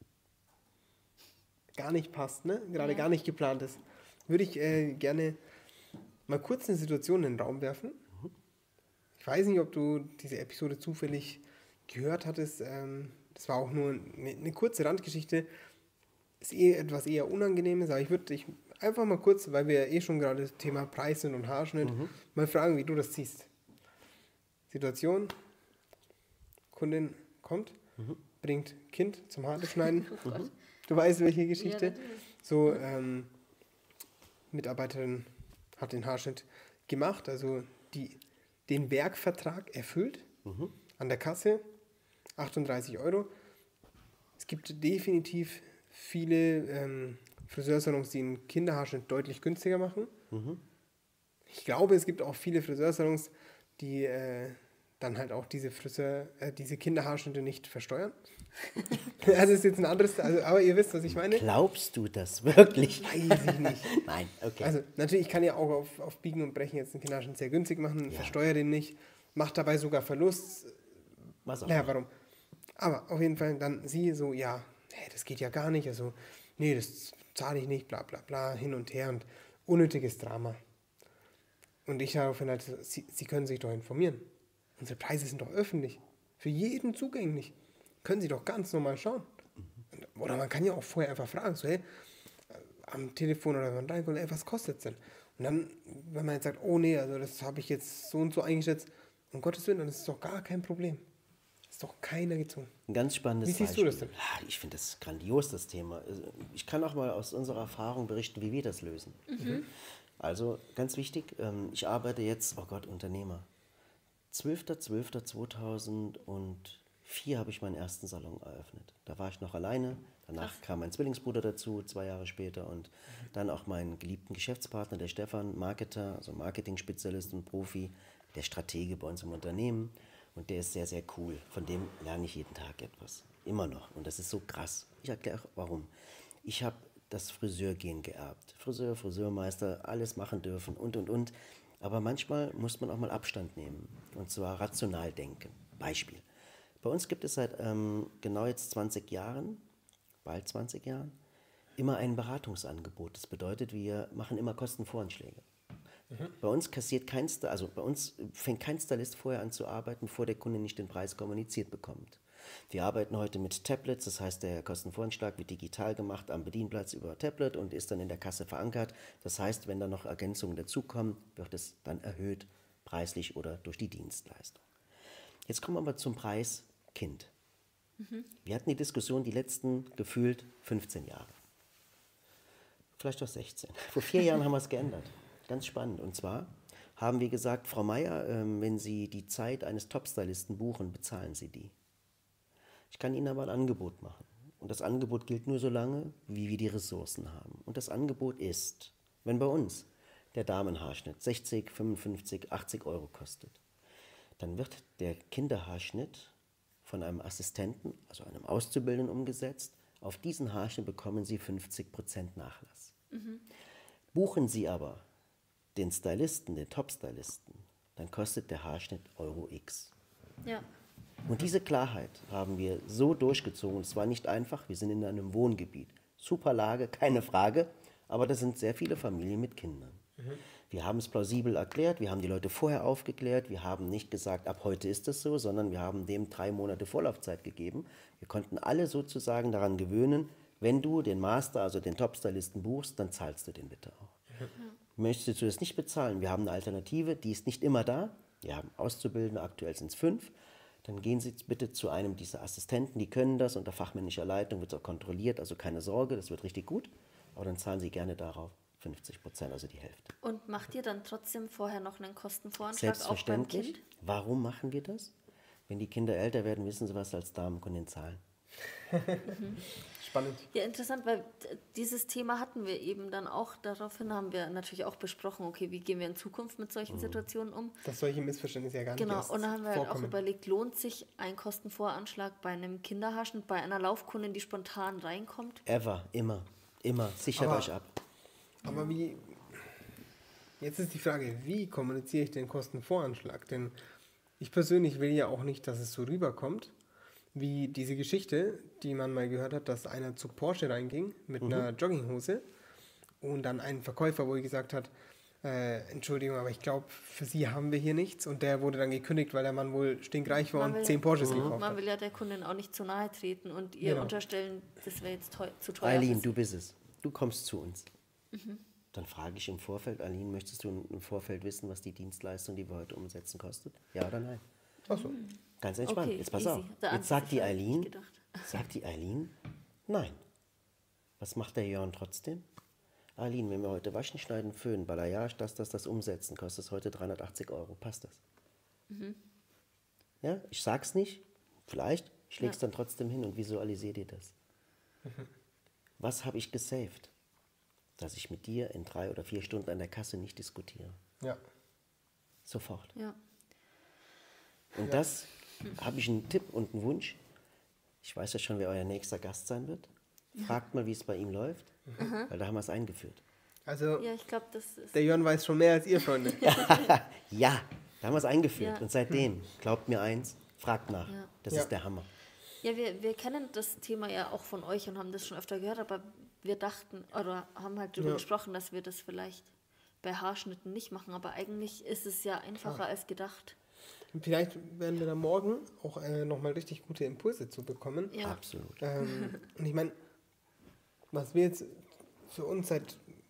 gar nicht passt, ne? gerade Ja. gar nicht geplant ist, würde ich äh, gerne mal kurz eine Situation in den Raum werfen. Ich weiß nicht, ob du diese Episode zufällig gehört hattest. Ähm, das war auch nur eine, eine kurze Randgeschichte. Ist eh etwas eher Unangenehmes, aber ich würde dich einfach mal kurz, weil wir ja eh schon gerade das Thema Preis sind und Haarschnitt, mal fragen, wie du das siehst. Situation, Kundin kommt, bringt Kind zum Haare schneiden. Du weißt, welche Geschichte. Ja, natürlich. so, ähm, Mitarbeiterin hat den Haarschnitt gemacht, also die, den Werkvertrag erfüllt an der Kasse, achtunddreißig Euro. Es gibt definitiv viele ähm, Friseursalons, die einen Kinderhaarschnitt deutlich günstiger machen. Ich glaube, es gibt auch viele Friseursalons, die äh, dann halt auch diese Friseur, äh, diese Kinderhaarschnitte nicht versteuern. Das ist jetzt ein anderes, also, aber ihr wisst, was ich meine. Glaubst du das wirklich? Weiß ich nicht. Nein, okay. Also natürlich, ich kann ja auch auf, auf Biegen und Brechen jetzt einen Kinderhaarschnitt sehr günstig machen, Ja. versteuere den nicht, macht dabei sogar Verlust. Was auch Naja, immer. warum? Aber auf jeden Fall dann sie so, ja, hey, das geht ja gar nicht, also, nee, das zahle ich nicht, bla bla bla, hin und her und unnötiges Drama. Und ich daraufhin halt, so, sie, sie können sich doch informieren. Unsere Preise sind doch öffentlich, für jeden zugänglich. Können Sie doch ganz normal schauen. Oder man kann ja auch vorher einfach fragen, so, hey, am Telefon oder beim Reinkommen, ey, was kostet es denn? Und dann, wenn man jetzt sagt, oh nee, also das habe ich jetzt so und so eingeschätzt, um Gottes Willen, dann ist es doch gar kein Problem. Ist doch keiner gezwungen. Ein ganz spannendes Wie siehst Beispiel. du das denn? Ah, ich finde das grandios, das Thema. Ich kann auch mal aus unserer Erfahrung berichten, wie wir das lösen. Mhm. Also ganz wichtig, ich arbeite jetzt, oh Gott, Unternehmer. zwölfter zwölfter zweitausendvier habe ich meinen ersten Salon eröffnet. Da war ich noch alleine. Danach Ach. kam mein Zwillingsbruder dazu, zwei Jahre später. Und dann auch meinen geliebten Geschäftspartner, der Stefan, Marketer, also Marketing-Spezialist und Profi, der Stratege bei uns im Unternehmen. Und der ist sehr, sehr cool. Von dem lerne ich jeden Tag etwas. Immer noch. Und das ist so krass. Ich erkläre auch, warum. Ich habe das Friseurgehen geerbt. Friseur, Friseurmeister, alles machen dürfen und, und, und. Aber manchmal muss man auch mal Abstand nehmen. Und zwar rational denken. Beispiel. Bei uns gibt es seit ähm, genau jetzt zwanzig Jahren, bald zwanzig Jahren, immer ein Beratungsangebot. Das bedeutet, wir machen immer Kostenvoranschläge. Mhm. Bei uns kassiert kein Star, also bei uns fängt kein Stylist vorher an zu arbeiten, bevor der Kunde nicht den Preis kommuniziert bekommt. Wir arbeiten heute mit Tablets, das heißt, der Kostenvoranschlag wird digital gemacht am Bedienplatz über Tablet und ist dann in der Kasse verankert. Das heißt, wenn da noch Ergänzungen dazukommen, wird es dann erhöht, preislich oder durch die Dienstleistung. Jetzt kommen wir aber zum Preis Kind. Mhm. Wir hatten die Diskussion die letzten gefühlt fünfzehn Jahre. Vielleicht auch sechzehn. Vor vier Jahren haben wir es geändert. Ganz spannend. Und zwar haben wir gesagt, Frau Meier, ähm, wenn Sie die Zeit eines Topstylisten buchen, bezahlen Sie die. Ich kann Ihnen aber ein Angebot machen. Und das Angebot gilt nur so lange, wie wir die Ressourcen haben. Und das Angebot ist, wenn bei uns der Damenhaarschnitt sechzig, fünfundfünfzig, achtzig Euro kostet, dann wird der Kinderhaarschnitt von einem Assistenten, also einem Auszubildenden, umgesetzt. Auf diesen Haarschnitt bekommen Sie fünfzig Prozent Nachlass. Mhm. Buchen Sie aber den Stylisten, den Top-Stylisten, dann kostet der Haarschnitt Euro X. Ja. Und diese Klarheit haben wir so durchgezogen. Es war nicht einfach, wir sind in einem Wohngebiet. Super Lage, keine Frage, aber da sind sehr viele Familien mit Kindern. Mhm. Wir haben es plausibel erklärt, wir haben die Leute vorher aufgeklärt, wir haben nicht gesagt, ab heute ist es so, sondern wir haben dem drei Monate Vorlaufzeit gegeben. Wir konnten alle sozusagen daran gewöhnen, wenn du den Master, also den Top-Stylisten buchst, dann zahlst du den bitte auch. Mhm. Möchtest du das nicht bezahlen? Wir haben eine Alternative, die ist nicht immer da. Wir haben Auszubildende, aktuell sind es fünf. Dann gehen Sie bitte zu einem dieser Assistenten, die können das, unter fachmännischer Leitung wird es auch kontrolliert, also keine Sorge, das wird richtig gut. Aber dann zahlen Sie gerne darauf fünfzig Prozent, also die Hälfte. Und macht ihr dann trotzdem vorher noch einen Kostenvoranschlag auch beim Kind? Warum machen wir das? Wenn die Kinder älter werden, wissen sie, was als Damenkundin zahlen. Mhm. Spannend. Ja, interessant, weil dieses Thema hatten wir eben dann auch, daraufhin haben wir natürlich auch besprochen, okay, wie gehen wir in Zukunft mit solchen mhm. Situationen um. Dass solche Missverständnisse ja gar genau. nicht Genau, und dann haben wir vorkommen. halt auch überlegt, lohnt sich ein Kostenvoranschlag bei einem Kinderhaarschnitt, bei einer Laufkundin, die spontan reinkommt? Ever, immer, immer, sichert aber, euch ab. Aber wie, jetzt ist die Frage, wie kommuniziere ich den Kostenvoranschlag? Denn ich persönlich will ja auch nicht, dass es so rüberkommt, wie diese Geschichte, die man mal gehört hat, dass einer zu Porsche reinging mit mhm. einer Jogginghose und dann ein Verkäufer wohl gesagt hat, äh, Entschuldigung, aber ich glaube, für Sie haben wir hier nichts, und der wurde dann gekündigt, weil der Mann wohl stinkreich war man und will, zehn Porsches mhm. gekauft hat. Man will ja der Kundin auch nicht zu nahe treten und ihr genau. unterstellen, das wäre jetzt teuer, zu teuer. Eileen, du bist es. Du kommst zu uns. Mhm. Dann frage ich im Vorfeld, Eileen, möchtest du im Vorfeld wissen, was die Dienstleistung, die wir heute umsetzen, kostet? Ja oder nein? Ach so. Ganz entspannt. Okay, jetzt pass easy. auf. Da jetzt sagt die Eileen, sagt die Eileen, nein. Was macht der Jörn trotzdem? Eileen, wenn wir heute waschen, schneiden, föhnen, Balayage, das, das, das umsetzen, kostet es heute dreihundertachtzig Euro. Passt das? Mhm. Ja, ich sag's nicht. Vielleicht. Ich leg's ja. dann trotzdem hin und visualisiere dir das. Mhm. Was habe ich gesaved? Dass ich mit dir in drei oder vier Stunden an der Kasse nicht diskutiere. Ja. Sofort. Ja. Und ja. das habe ich einen Tipp und einen Wunsch. Ich weiß ja schon, wer euer nächster Gast sein wird. Fragt mal, wie es bei ihm läuft, mhm. weil da haben wir es eingeführt. Also, ja, ich glaub, das ist der Jörn weiß schon mehr als ihr, Freunde. Ja, da haben wir es eingeführt. Ja. Und seitdem, glaubt mir eins, fragt nach. Ja. Das ja. ist der Hammer. Ja, wir, wir kennen das Thema ja auch von euch und haben das schon öfter gehört, aber wir dachten, oder haben halt darüber ja. gesprochen, dass wir das vielleicht bei Haarschnitten nicht machen, aber eigentlich ist es ja einfacher Klar. als gedacht. Vielleicht werden wir da morgen auch äh, nochmal richtig gute Impulse zu bekommen. Ja. Absolut. Ähm, und ich meine, was wir jetzt für uns seit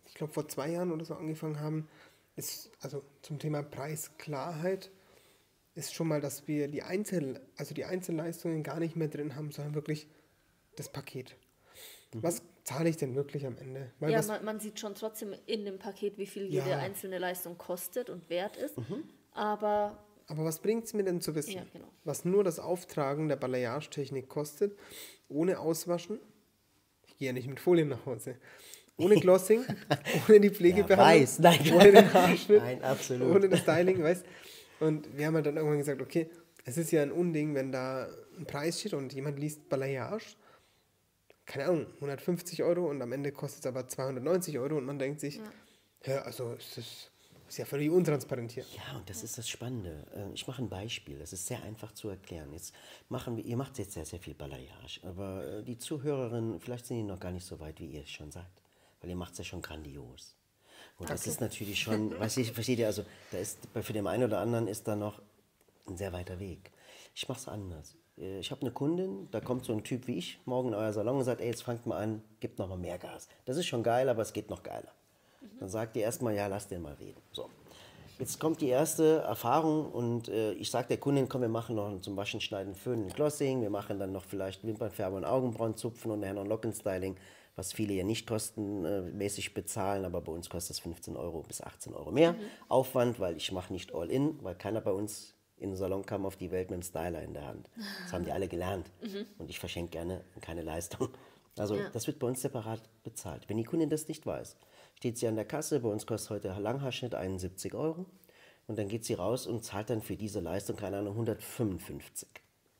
ich glaube, vor zwei Jahren oder so angefangen haben, ist, also zum Thema Preisklarheit, ist schon mal, dass wir die Einzel, also die Einzelleistungen gar nicht mehr drin haben, sondern wirklich das Paket. Mhm. Was zahle ich denn wirklich am Ende? Weil ja, was, man, man sieht schon trotzdem in dem Paket, wie viel Ja. jede einzelne Leistung kostet und wert ist. Aber aber was bringt es mir denn zu wissen, Ja, genau. was nur das Auftragen der Balayage-Technik kostet, ohne Auswaschen? Ich gehe ja nicht mit Folien nach Hause. Ohne Glossing, ohne die Pflegebehandlung, weiß. Nein. ohne den Haarschnitt, Nein, absolut. ohne das Styling, weißt. Und wir haben halt dann irgendwann gesagt, okay, es ist ja ein Unding, wenn da ein Preis steht und jemand liest Balayage, keine Ahnung, hundertfünfzig Euro und am Ende kostet es aber zweihundertneunzig Euro und man denkt sich, ja, ja also ist das ist ja völlig untransparent hier. Ja, und das ist das Spannende. Äh, Ich mache ein Beispiel, das ist sehr einfach zu erklären. Jetzt machen wir, ihr macht jetzt sehr, sehr viel Balayage, aber äh, die Zuhörerinnen, vielleicht sind die noch gar nicht so weit, wie ihr es schon seid, weil ihr macht es ja schon grandios. Und das ist natürlich schon, weißt du, versteht ihr, also da ist, für den einen oder anderen ist da noch ein sehr weiter Weg. Ich mache es anders. Äh, Ich habe eine Kundin, da kommt so ein Typ wie ich morgen in euer Salon und sagt, ey, jetzt fangt mal an, gebt noch mal mehr Gas. Das ist schon geil, aber es geht noch geiler. Dann sagt ihr erstmal, ja, lass den mal reden. So. Jetzt kommt die erste Erfahrung und äh, ich sage der Kundin, komm, wir machen noch zum Waschen, Schneiden, Föhnen, Glossing, wir machen dann noch vielleicht Wimpernfärbe und Augenbrauen zupfen und nachher noch Lockenstyling, was viele ja nicht kostenmäßig bezahlen, aber bei uns kostet es fünfzehn Euro bis achtzehn Euro mehr Aufwand, weil ich mache nicht all in, weil keiner bei uns in den Salon kam auf die Welt mit einem Styler in der Hand. Das haben die alle gelernt und ich verschenke gerne keine Leistung. Also Ja. das wird bei uns separat bezahlt. Wenn die Kundin das nicht weiß, steht sie an der Kasse, bei uns kostet heute Langhaarschnitt einundsiebzig Euro und dann geht sie raus und zahlt dann für diese Leistung, keine Ahnung, hundertfünfundfünfzig.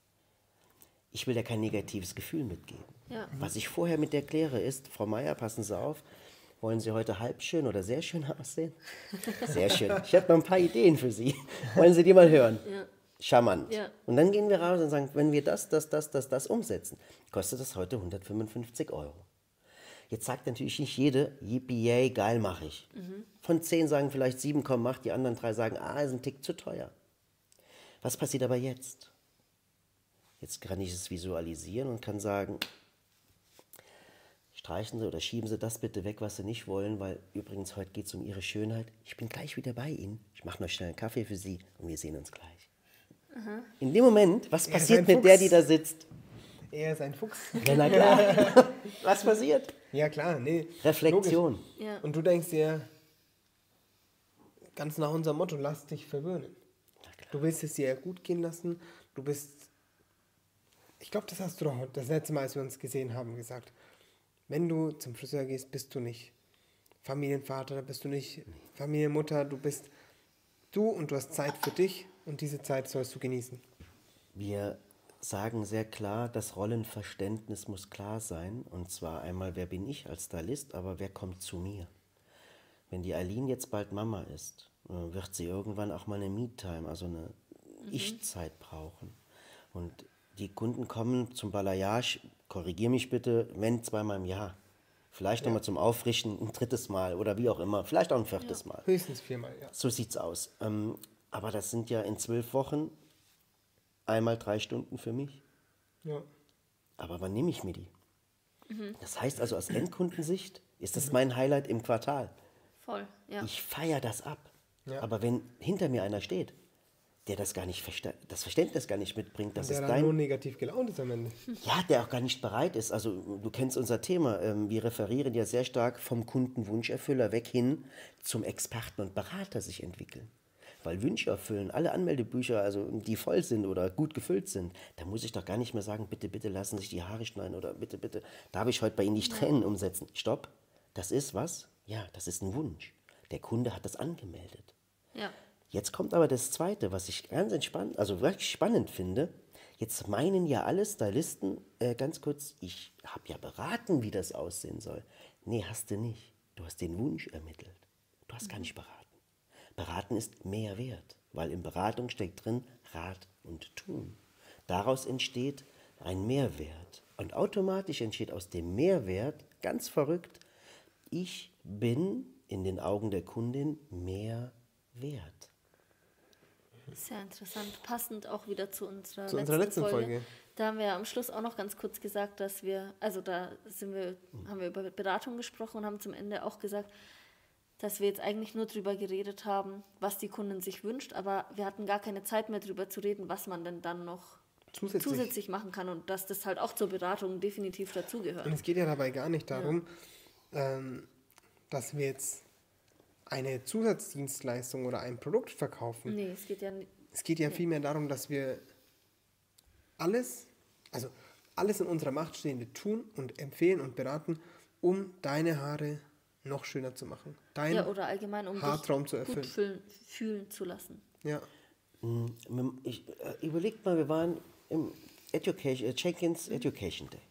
Ich will ja kein negatives Gefühl mitgeben. Ja. Was ich vorher mit der kläre ist, Frau Meier, passen Sie auf, wollen Sie heute halb schön oder sehr schön aussehen? Sehr schön. Ich habe noch ein paar Ideen für Sie. Wollen Sie die mal hören? Ja. Charmant. Ja. Und dann gehen wir raus und sagen, wenn wir das, das, das, das, das umsetzen, kostet das heute hundertfünfundfünfzig Euro. Jetzt sagt natürlich nicht jede, yippie, yay, geil, mache ich. Von zehn sagen vielleicht sieben, komm, mach. Die anderen drei sagen, ah, ist ein Tick zu teuer. Was passiert aber jetzt? Jetzt kann ich es visualisieren und kann sagen, streichen Sie oder schieben Sie das bitte weg, was Sie nicht wollen, weil übrigens heute geht es um Ihre Schönheit. Ich bin gleich wieder bei Ihnen. Ich mache noch schnell einen Kaffee für Sie und wir sehen uns gleich. In dem Moment, was Er ist passiert ein mit Fuchs. der, die da sitzt? Er ist ein Fuchs. Ja, na klar. Was passiert? Ja klar, nee. Reflexion. Logisch. Ja. Und du denkst dir, ganz nach unserem Motto, lass dich verwöhnen. Du willst es dir gut gehen lassen. Du bist, ich glaube, das hast du doch das letzte Mal, als wir uns gesehen haben, gesagt. Wenn du zum Friseur gehst, bist du nicht Familienvater, bist du nicht Familienmutter, du bist du und du hast Zeit für dich und diese Zeit sollst du genießen. Wir sagen sehr klar, das Rollenverständnis muss klar sein. Und zwar einmal, wer bin ich als Stylist, aber wer kommt zu mir? Wenn die Aline jetzt bald Mama ist, äh, wird sie irgendwann auch mal eine Me-Time, also eine Ich-Zeit brauchen. Und die Kunden kommen zum Balayage, korrigier mich bitte, wenn zweimal im Jahr. Vielleicht nochmal zum Auffrischen ein drittes Mal oder wie auch immer, vielleicht auch ein viertes Mal. Höchstens viermal, ja. So sieht's aus. Ähm, aber das sind ja in zwölf Wochen einmal drei Stunden für mich. ja. Aber wann nehme ich mir die? Das heißt also, aus Endkundensicht ist das mein Highlight im Quartal. Voll, ja. Ich feiere das ab. Ja. Aber wenn hinter mir einer steht, der das gar nicht versta- das Verständnis gar nicht mitbringt, das Der ist dann dein... nur negativ gelaunt ist am Ende. Ja, der auch gar nicht bereit ist. Also du kennst unser Thema. Ähm, wir referieren ja sehr stark vom Kundenwunscherfüller weg hin zum Experten und Berater sich entwickeln. Weil Wünsche erfüllen, alle Anmeldebücher, also die voll sind oder gut gefüllt sind, da muss ich doch gar nicht mehr sagen, bitte, bitte lassen Sie sich die Haare schneiden oder bitte, bitte, darf ich heute bei Ihnen die Strähnen umsetzen? Stopp, das ist was? Ja, das ist ein Wunsch. Der Kunde hat das angemeldet. Ja. Jetzt kommt aber das Zweite, was ich ganz entspannt, also wirklich spannend finde. Jetzt meinen ja alle Stylisten, äh, ganz kurz, ich habe ja beraten, wie das aussehen soll. Nee, hast du nicht. Du hast den Wunsch ermittelt. Du hast gar nicht beraten. Beraten ist mehr wert, weil in Beratung steckt drin Rat und Tun. Daraus entsteht ein Mehrwert. Und automatisch entsteht aus dem Mehrwert, ganz verrückt, ich bin in den Augen der Kundin mehr wert. Sehr interessant. Passend auch wieder zu unserer, Zu letzten, unserer letzten Folge. Folge. Da haben wir ja am Schluss auch noch ganz kurz gesagt, dass wir, also da sind wir, haben wir über Beratung gesprochen und haben zum Ende auch gesagt, dass wir jetzt eigentlich nur drüber geredet haben, was die Kundin sich wünscht, aber wir hatten gar keine Zeit mehr drüber zu reden, was man denn dann noch zusätzlich, zusätzlich machen kann und dass das halt auch zur Beratung definitiv dazugehört. Und es geht ja dabei gar nicht darum, ja. ähm, dass wir jetzt eine Zusatzdienstleistung oder ein Produkt verkaufen. Nee, es geht ja nicht. Es geht ja nee. vielmehr darum, dass wir alles, also alles in unserer Macht Stehende tun und empfehlen und beraten, um deine Haare noch schöner zu machen. Dein ja, oder allgemein, um Haartraum dich zu erfüllen. gut fühlen, fühlen zu lassen. Ja. Ich, äh, überlegt mal, wir waren im Education, äh, Jenkins Education Day.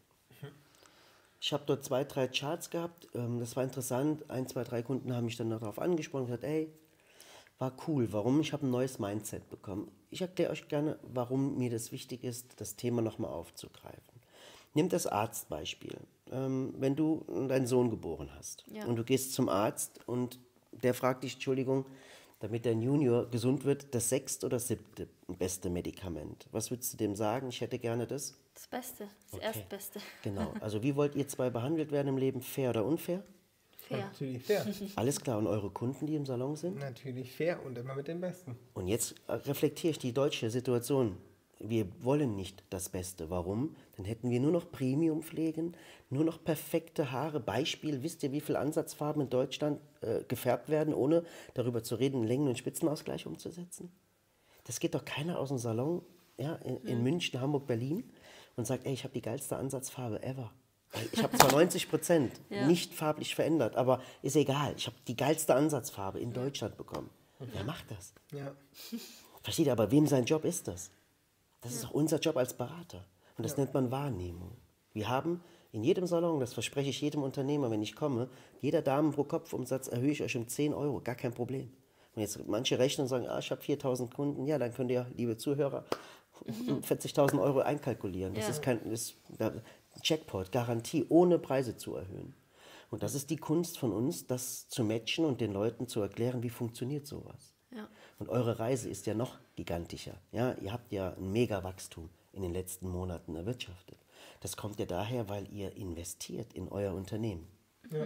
Ich habe dort zwei, drei Charts gehabt, ähm, das war interessant. Ein, zwei, drei Kunden haben mich dann darauf angesprochen und gesagt, ey, war cool, warum? Ich habe ein neues Mindset bekommen. Ich erkläre euch gerne, warum mir das wichtig ist, das Thema nochmal aufzugreifen. Nimm das Arztbeispiel. Ähm, wenn du deinen Sohn geboren hast ja. und du gehst zum Arzt und der fragt dich, Entschuldigung, damit dein Junior gesund wird, das sechste oder siebte beste Medikament. Was würdest du dem sagen? Ich hätte gerne das? Das Beste, das okay. Erstbeste. Genau. Also wie wollt ihr zwei behandelt werden im Leben? Fair oder unfair? Fair. Natürlich fair. Alles klar. Und eure Kunden, die im Salon sind? Natürlich fair und immer mit dem Besten. Und jetzt reflektiere ich die deutsche Situation. Wir wollen nicht das Beste. Warum? Dann hätten wir nur noch Premium-Pflegen, nur noch perfekte Haare. Beispiel, wisst ihr, wie viele Ansatzfarben in Deutschland äh, gefärbt werden, ohne darüber zu reden, einen Längen- und Spitzenausgleich umzusetzen? Das geht doch keiner aus dem Salon ja, in, in hm. München, Hamburg, Berlin und sagt, ey, ich habe die geilste Ansatzfarbe ever. Ich habe zwar neunzig Prozent ja. nicht farblich verändert, aber ist egal. Ich habe die geilste Ansatzfarbe in Deutschland bekommen. Und wer macht das? Ja. Versteht ihr, aber wem sein Job ist das? Das ist auch unser Job als Berater. Und das ja. nennt man Wahrnehmung. Wir haben in jedem Salon, das verspreche ich jedem Unternehmer, wenn ich komme, jeder Damen pro Kopfumsatz erhöhe ich euch um zehn Euro. Gar kein Problem. Und jetzt manche rechnen und sagen, ah, ich habe viertausend Kunden. Ja, dann könnt ihr, liebe Zuhörer, mhm. vierzigtausend Euro einkalkulieren. Das ja. ist kein das, Jackpot, Garantie, ohne Preise zu erhöhen. Und das ist die Kunst von uns, das zu matchen und den Leuten zu erklären, wie funktioniert sowas. Ja. Und eure Reise ist ja noch gigantischer. Ja, ihr habt ja ein Mega-Wachstum in den letzten Monaten erwirtschaftet. Das kommt ja daher, weil ihr investiert in euer Unternehmen. Ja.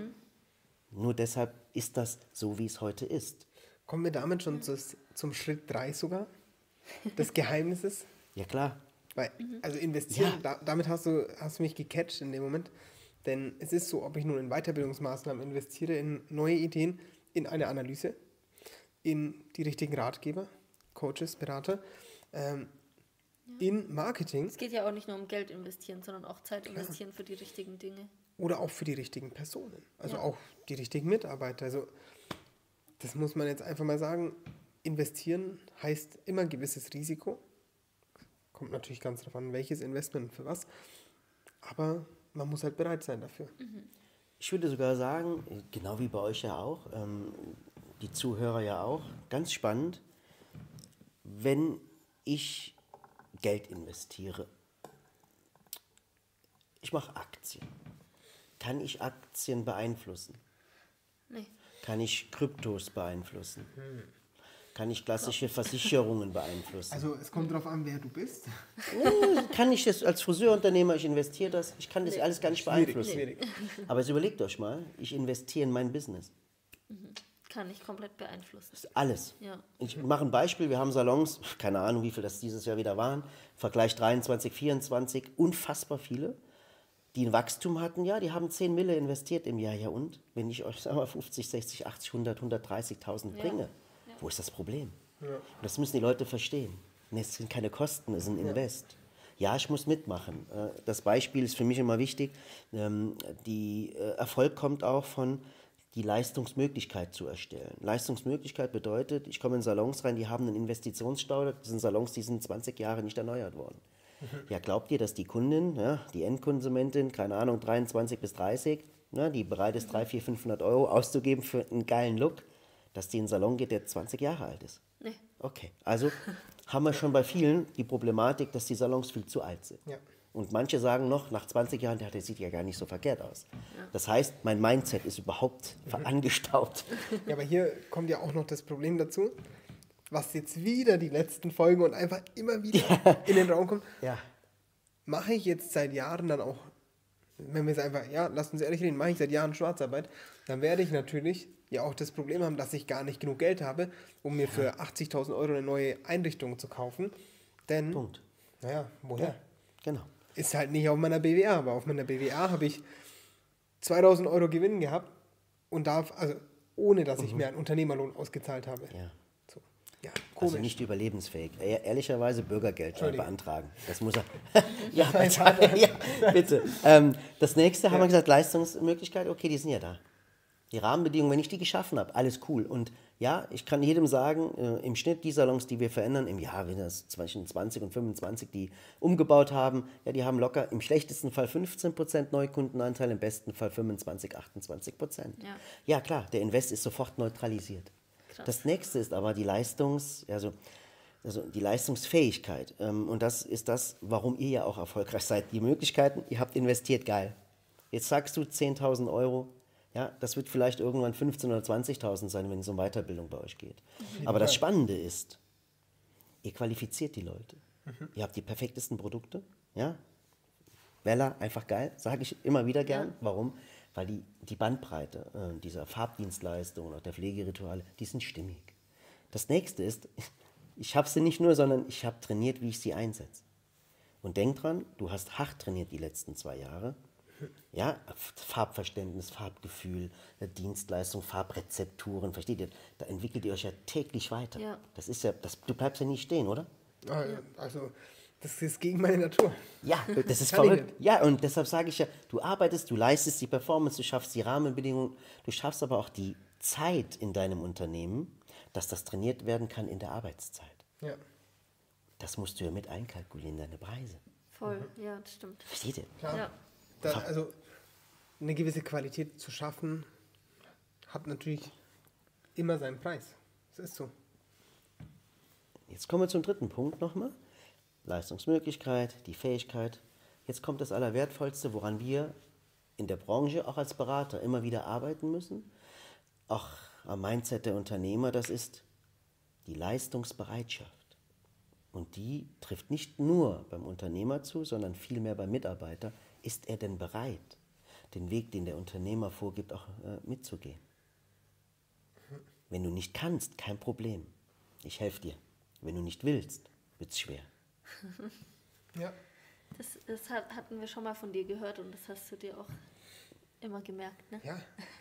Nur deshalb ist das so, wie es heute ist. Kommen wir damit schon zu, zum Schritt drei sogar, des Geheimnisses? Ja, klar. Weil, also investieren, Ja. da, damit hast du, hast du mich gecatcht in dem Moment. Denn es ist so, ob ich nun in Weiterbildungsmaßnahmen investiere, in neue Ideen, in eine Analyse, in die richtigen Ratgeber, Coaches, Berater, ähm, ja. in Marketing. Es geht ja auch nicht nur um Geld investieren, sondern auch Zeit Klar. investieren für die richtigen Dinge. Oder auch für die richtigen Personen. Also Ja. auch die richtigen Mitarbeiter. Also das muss man jetzt einfach mal sagen. Investieren heißt immer ein gewisses Risiko. Kommt natürlich ganz darauf an, welches Investment und für was. Aber man muss halt bereit sein dafür. Ich würde sogar sagen, genau wie bei euch ja auch, ähm, die Zuhörer ja auch, ganz spannend, wenn ich Geld investiere, ich mache Aktien. Kann ich Aktien beeinflussen? Nee. Kann ich Kryptos beeinflussen? Hm. Kann ich klassische Versicherungen beeinflussen? Also es kommt darauf an, wer du bist. Kann ich das als Friseurunternehmer, ich investiere das, ich kann das nee. alles gar nicht beeinflussen. Schwierig, schwierig. Aber jetzt überlegt euch mal, ich investiere in mein Business. Kann ich komplett beeinflussen. Das ist alles. Ja. Ich mache ein Beispiel, wir haben Salons, keine Ahnung, wie viel das dieses Jahr wieder waren, Vergleich dreiundzwanzig, vierundzwanzig, unfassbar viele, die ein Wachstum hatten, ja, die haben zehn Mille investiert im Jahr, ja und? Wenn ich euch, sagen wir, fünfzig, sechzig, achtzig, hundert, hundertdreißigtausend Ja. bringe, Ja. wo ist das Problem? Ja. Und das müssen die Leute verstehen. Es sind keine Kosten, es ist ein Invest. Ja, ich muss mitmachen. Äh, Das Beispiel ist für mich immer wichtig. Ähm, Die äh, Erfolg kommt auch von die Leistungsmöglichkeit zu erstellen. Leistungsmöglichkeit bedeutet, ich komme in Salons rein, die haben einen Investitionsstau, das sind Salons, die sind zwanzig Jahre nicht erneuert worden. Ja, glaubt ihr, dass die Kundin, ja, die Endkonsumentin, keine Ahnung, dreiundzwanzig bis dreißig, ja, die bereit ist, dreihundert, vierhundert, fünfhundert Euro auszugeben für einen geilen Look, dass die in den Salon geht, der zwanzig Jahre alt ist? Nee. Okay, also haben wir schon bei vielen die Problematik, dass die Salons viel zu alt sind. Ja. Und manche sagen noch, nach zwanzig Jahren, der, der sieht ja gar nicht so verkehrt aus. Ja. Das heißt, mein Mindset ist überhaupt mhm. angestaubt. Ja, aber hier kommt ja auch noch das Problem dazu, was jetzt wieder die letzten Folgen und einfach immer wieder ja. in den Raum kommt. Ja. Mache ich jetzt seit Jahren dann auch, wenn wir es einfach, ja, lasst uns ehrlich reden, mache ich seit Jahren Schwarzarbeit, dann werde ich natürlich ja auch das Problem haben, dass ich gar nicht genug Geld habe, um mir für achtzigtausend Euro eine neue Einrichtung zu kaufen. Denn, Punkt. naja, woher? Ja, genau. Ist halt nicht auf meiner B W A, aber auf meiner B W A habe ich zweitausend Euro Gewinn gehabt und darf, also ohne dass ich mir einen Unternehmerlohn ausgezahlt habe. Ja. So. Ja, komisch. Also nicht überlebensfähig. Ehr- Ehrlicherweise Bürgergeld Entschuldigung. beantragen. Das muss er. ja, ja, bitte. Ähm, das nächste haben wir gesagt, Leistungsmöglichkeit. Okay, die sind ja da. Die Rahmenbedingungen, wenn ich die geschaffen habe, alles cool. Und ja, ich kann jedem sagen, äh, im Schnitt die Salons, die wir verändern, im Jahr, wenn das zwischen zwanzig und fünfundzwanzig, die umgebaut haben, ja, die haben locker im schlechtesten Fall fünfzehn Prozent Neukundenanteil, im besten Fall fünfundzwanzig, achtundzwanzig Prozent. Ja. ja, klar, der Invest ist sofort neutralisiert. Krass. Das nächste ist aber die Leistungs, also, also die Leistungsfähigkeit. Ähm, und das ist das, warum ihr ja auch erfolgreich seid. Die Möglichkeiten, ihr habt investiert, geil. Jetzt sagst du zehntausend Euro. Ja, das wird vielleicht irgendwann fünfzehntausend oder zwanzigtausend sein, wenn es um Weiterbildung bei euch geht. Aber das Spannende ist, ihr qualifiziert die Leute. Ihr habt die perfektesten Produkte. Ja? Vella, einfach geil, sage ich immer wieder gern. Ja. Warum? Weil die, die Bandbreite äh, dieser Farbdienstleistungen und der Pflegerituale, die sind stimmig. Das nächste ist, ich habe sie nicht nur, sondern ich habe trainiert, wie ich sie einsetze. Und denk dran, du hast hart trainiert die letzten zwei Jahre. Ja, Farbverständnis, Farbgefühl, Dienstleistung, Farbrezepturen, versteht ihr? Da entwickelt ihr euch ja täglich weiter. Ja. Das ist ja, das, du bleibst ja nie stehen, oder? Ah, ja. Also, das ist gegen meine Natur. Ja, das ist Kann ich verrückt. Ja, und deshalb sage ich ja, du arbeitest, du leistest die Performance, du schaffst die Rahmenbedingungen, du schaffst aber auch die Zeit in deinem Unternehmen, dass das trainiert werden kann in der Arbeitszeit. Ja. Das musst du ja mit einkalkulieren, deine Preise. Voll, ja, das stimmt. Versteht ihr? Klar. Ja. Da, also eine gewisse Qualität zu schaffen, hat natürlich immer seinen Preis. Das ist so. Jetzt kommen wir zum dritten Punkt nochmal. Leistungsmöglichkeit, die Fähigkeit. Jetzt kommt das Allerwertvollste, woran wir in der Branche auch als Berater immer wieder arbeiten müssen. Auch am Mindset der Unternehmer, das ist die Leistungsbereitschaft. Und die trifft nicht nur beim Unternehmer zu, sondern vielmehr beim Mitarbeiter. Ist er denn bereit, den Weg, den der Unternehmer vorgibt, auch äh, mitzugehen? Wenn du nicht kannst, kein Problem. Ich helfe dir. Wenn du nicht willst, wird es schwer. Ja. Das, das hat, hatten wir schon mal von dir gehört und das hast du dir auch immer gemerkt, ne? Ja.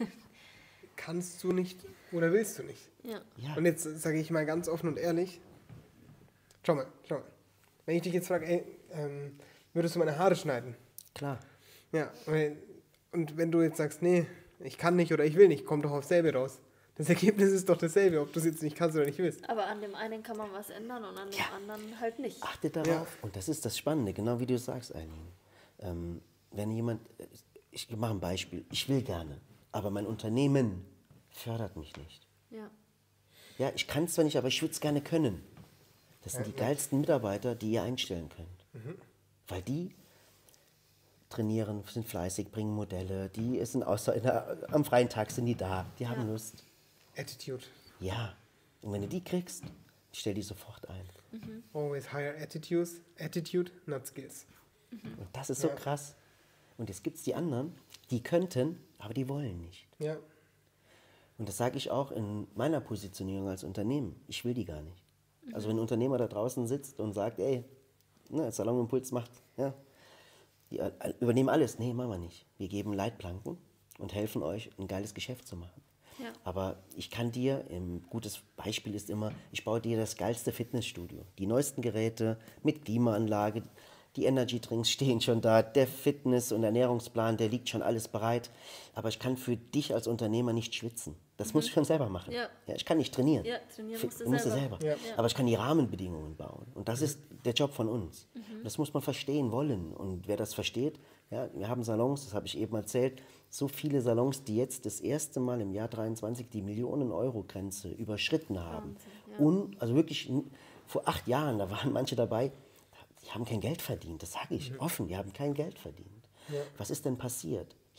Kannst du nicht oder willst du nicht? Ja. Ja. Und jetzt sage ich mal ganz offen und ehrlich, schau mal, schau mal. Wenn ich dich jetzt frage, ey, ähm, würdest du meine Haare schneiden? Klar. Ja, und- und wenn du jetzt sagst, nee, ich kann nicht oder ich will nicht, kommt doch aufs selbe raus. Das Ergebnis ist doch dasselbe, ob du es jetzt nicht kannst oder nicht willst. Aber an dem einen kann man was ändern und an dem anderen halt nicht. Achtet darauf. Ja. Und das ist das Spannende, genau wie du sagst, Eileen. Ähm, wenn jemand, äh, ich mache ein Beispiel, ich will gerne, aber mein Unternehmen fördert mich nicht. Ja. Ja, ich kann es zwar nicht, aber ich würde es gerne können. Das sind die geilsten Mitarbeiter, die ihr einstellen könnt. Weil die trainieren, sind fleißig, bringen Modelle, die sind außer in der, am freien Tag sind die da, die haben Ja. Lust. Attitude. Ja, und wenn du die kriegst, stell die sofort ein. Always higher attitudes, attitude, not skills. Und das ist so Ja. krass. Und jetzt gibt es die anderen, die könnten, aber die wollen nicht. Ja. Und das sage ich auch in meiner Positionierung als Unternehmen. Ich will die gar nicht. Also wenn ein Unternehmer da draußen sitzt und sagt, ey, ne, Salonimpuls macht, ja, die äh, übernehmen alles. Nee, machen wir nicht. Wir geben Leitplanken und helfen euch, ein geiles Geschäft zu machen. Ja. Aber ich kann dir, ein gutes Beispiel ist immer, ich baue dir das geilste Fitnessstudio. Die neuesten Geräte mit Klimaanlage, die Energy Drinks stehen schon da, der Fitness- und Ernährungsplan, der liegt schon alles bereit. Aber ich kann für dich als Unternehmer nicht schwitzen. Das muss ich schon selber machen. Ja. Ja, ich kann nicht trainieren. Ja, trainieren Fi- musst du musst selber. Ja. Ja. Aber ich kann die Rahmenbedingungen bauen. Und das ist der Job von uns. Und das muss man verstehen wollen. Und wer das versteht, ja, wir haben Salons, das habe ich eben erzählt, so viele Salons, die jetzt das erste Mal im Jahr dreiundzwanzig die Millionen-Euro-Grenze überschritten haben. Wahnsinn, ja. Und also wirklich n- vor acht Jahren, da waren manche dabei, die haben kein Geld verdient. Das sage ich offen, die haben kein Geld verdient. Was ist denn passiert?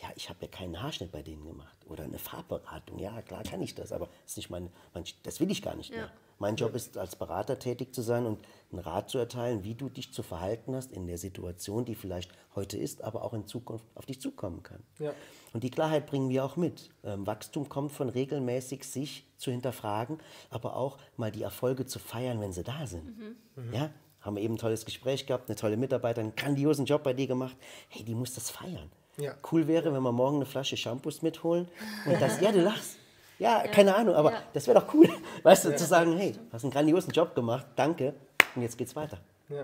Ja, ich habe ja keinen Haarschnitt bei denen gemacht oder eine Farbberatung. Ja, klar kann ich das, aber das, ist nicht mein, mein, das will ich gar nicht mehr. Ja. Mein Job ist, als Berater tätig zu sein und einen Rat zu erteilen, wie du dich zu verhalten hast in der Situation, die vielleicht heute ist, aber auch in Zukunft auf dich zukommen kann. Ja. Und die Klarheit bringen wir auch mit. Ähm, Wachstum kommt von regelmäßig sich zu hinterfragen, aber auch mal die Erfolge zu feiern, wenn sie da sind. Mhm. Mhm. Ja? Haben wir eben ein tolles Gespräch gehabt, eine tolle Mitarbeiterin, einen grandiosen Job bei dir gemacht. Hey, die muss das feiern. Ja. Cool wäre, wenn wir morgen eine Flasche Shampoos mitholen und das, ja, du lachst. Ja, ja, keine Ahnung, aber ja. das wäre doch cool, weißt du, ja. zu sagen, hey, hast einen grandiosen Job gemacht, danke, und jetzt geht's weiter. Ja.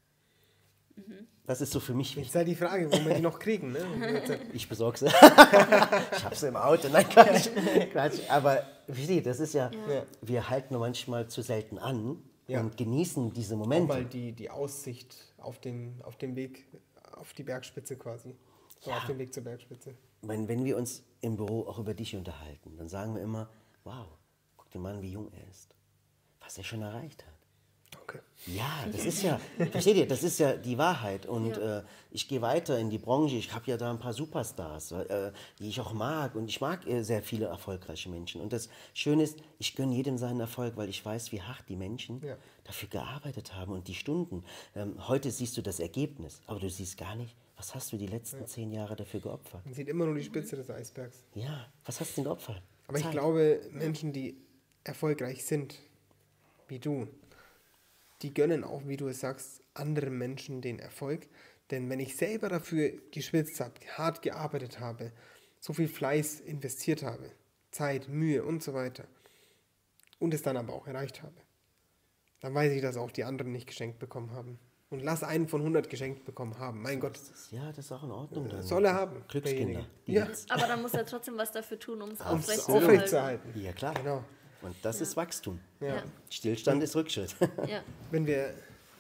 Mhm. Das ist so für mich wichtig. Jetzt halt die Frage, wo wir die noch kriegen, ne? Ich besorge sie. Ich habe sie im Auto, nein, Quatsch. Quatsch. Aber wie das ist ja, ja, wir halten nur manchmal zu selten an ja. und genießen diese Momente. Auch mal die, die Aussicht auf dem, auf dem Weg, auf die Bergspitze quasi. So ja. auf dem Weg zur Bergspitze. Wenn, wenn wir uns im Büro auch über dich unterhalten, dann sagen wir immer, wow, guck dir mal an, wie jung er ist. Was er schon erreicht hat. Okay. Ja, das ist ja, versteht ihr, das ist ja die Wahrheit. Und ja. äh, ich gehe weiter in die Branche, ich habe ja da ein paar Superstars, äh, die ich auch mag. Und ich mag äh, sehr viele erfolgreiche Menschen. Und das Schöne ist, ich gönne jedem seinen Erfolg, weil ich weiß, wie hart die Menschen ja. dafür gearbeitet haben und die Stunden. Ähm, heute siehst du das Ergebnis, aber du siehst gar nicht, was hast du die letzten ja. zehn Jahre dafür geopfert? Man sieht immer nur die Spitze des Eisbergs. Ja, was hast du denn geopfert? Aber Zeit. Ich glaube, Menschen, die erfolgreich sind, wie du, die gönnen auch, wie du es sagst, anderen Menschen den Erfolg. Denn wenn ich selber dafür geschwitzt habe, hart gearbeitet habe, so viel Fleiß investiert habe, Zeit, Mühe und so weiter, und es dann aber auch erreicht habe, dann weiß ich, dass auch die anderen nicht geschenkt bekommen haben. Und lass einen von hundert geschenkt bekommen haben. Mein Gott. Ja, das ist auch in Ordnung. Dann. Soll er haben. Glückskinder. Ja. Aber dann muss er trotzdem was dafür tun, um es aufrechtzuerhalten. aufrechtzuerhalten. Ja, klar. Genau. Und das ja. ist Wachstum. Ja. Stillstand ist Rückschritt. Ja. Wenn wir,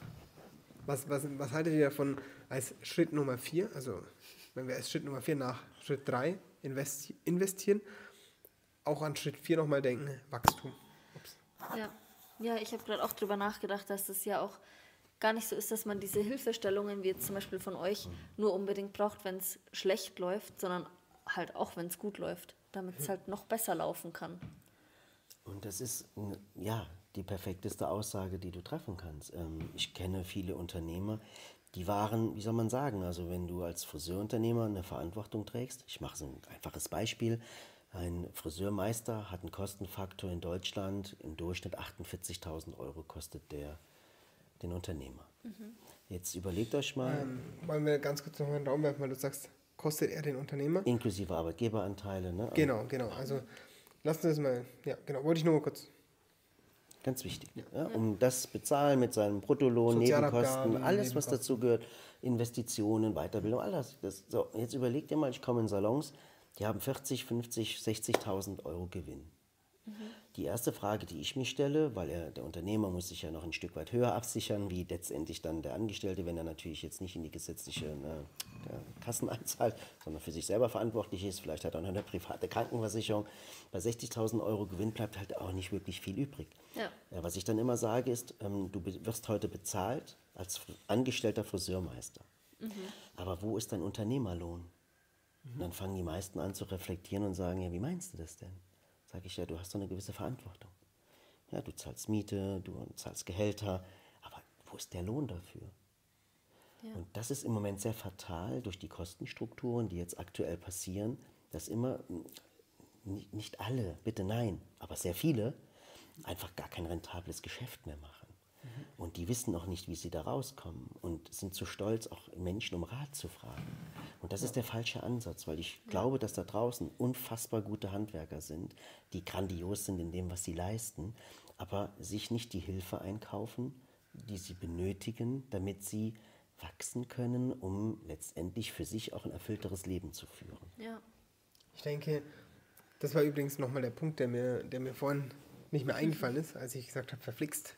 was, was, was haltet ihr davon als Schritt Nummer vier? Also, wenn wir als Schritt Nummer vier nach Schritt drei investi- investieren, auch an Schritt vier nochmal denken, Wachstum. Ups. Ja. ja, ich habe gerade auch drüber nachgedacht, dass das ja auch gar nicht so ist, dass man diese Hilfestellungen, wie jetzt zum Beispiel von euch, nur unbedingt braucht, wenn es schlecht läuft, sondern halt auch, wenn es gut läuft, damit es halt noch besser laufen kann. Und das ist, ja, die perfekteste Aussage, die du treffen kannst. Ich kenne viele Unternehmer, die waren, wie soll man sagen, also wenn du als Friseurunternehmer eine Verantwortung trägst, ich mache so ein einfaches Beispiel, ein Friseurmeister hat einen Kostenfaktor in Deutschland, im Durchschnitt achtundvierzigtausend Euro kostet der den Unternehmer. Mhm. Jetzt überlegt euch mal. Ähm, wollen wir ganz kurz noch einen Raum werfen, weil du sagst, kostet er den Unternehmer? Inklusive Arbeitgeberanteile, ne? Genau, genau. Also lassen wir das mal, ja, genau, wollte ich nur mal kurz. Ganz wichtig. Ja. Ja, um das bezahlen mit seinem Bruttolohn, Nebenkosten, alles, was dazu gehört, Investitionen, Weiterbildung, alles. Das, so, jetzt überlegt ihr mal, ich komme in Salons, die haben vierzig, fünfzig, sechzigtausend Euro Gewinn. Mhm. Die erste Frage, die ich mir stelle, weil er, der Unternehmer muss sich ja noch ein Stück weit höher absichern, wie letztendlich dann der Angestellte, wenn er natürlich jetzt nicht in die gesetzliche ne, Kassen einzahlt, sondern für sich selber verantwortlich ist, vielleicht hat er noch eine private Krankenversicherung. Bei sechzigtausend Euro Gewinn bleibt halt auch nicht wirklich viel übrig. Ja. Ja, was ich dann immer sage ist, ähm, du wirst heute bezahlt als angestellter Friseurmeister. Mhm. Aber wo ist dein Unternehmerlohn? Mhm. Und dann fangen die meisten an zu reflektieren und sagen, ja, wie meinst du das denn? Sage ich, ja, du hast doch eine gewisse Verantwortung. Ja, du zahlst Miete, du zahlst Gehälter, aber wo ist der Lohn dafür? Ja. Und das ist im Moment sehr fatal durch die Kostenstrukturen, die jetzt aktuell passieren, dass immer, nicht alle, bitte nein, aber sehr viele einfach gar kein rentables Geschäft mehr machen. Mhm. Und die wissen auch nicht, wie sie da rauskommen und sind zu stolz, auch Menschen um Rat zu fragen. Und das ist der falsche Ansatz, weil ich glaube, dass da draußen unfassbar gute Handwerker sind, die grandios sind in dem, was sie leisten, aber sich nicht die Hilfe einkaufen, die sie benötigen, damit sie wachsen können, um letztendlich für sich auch ein erfüllteres Leben zu führen. Ja. Ich denke, das war übrigens nochmal der Punkt, der mir, der mir vorhin nicht mehr eingefallen ist, als ich gesagt habe, verflixt,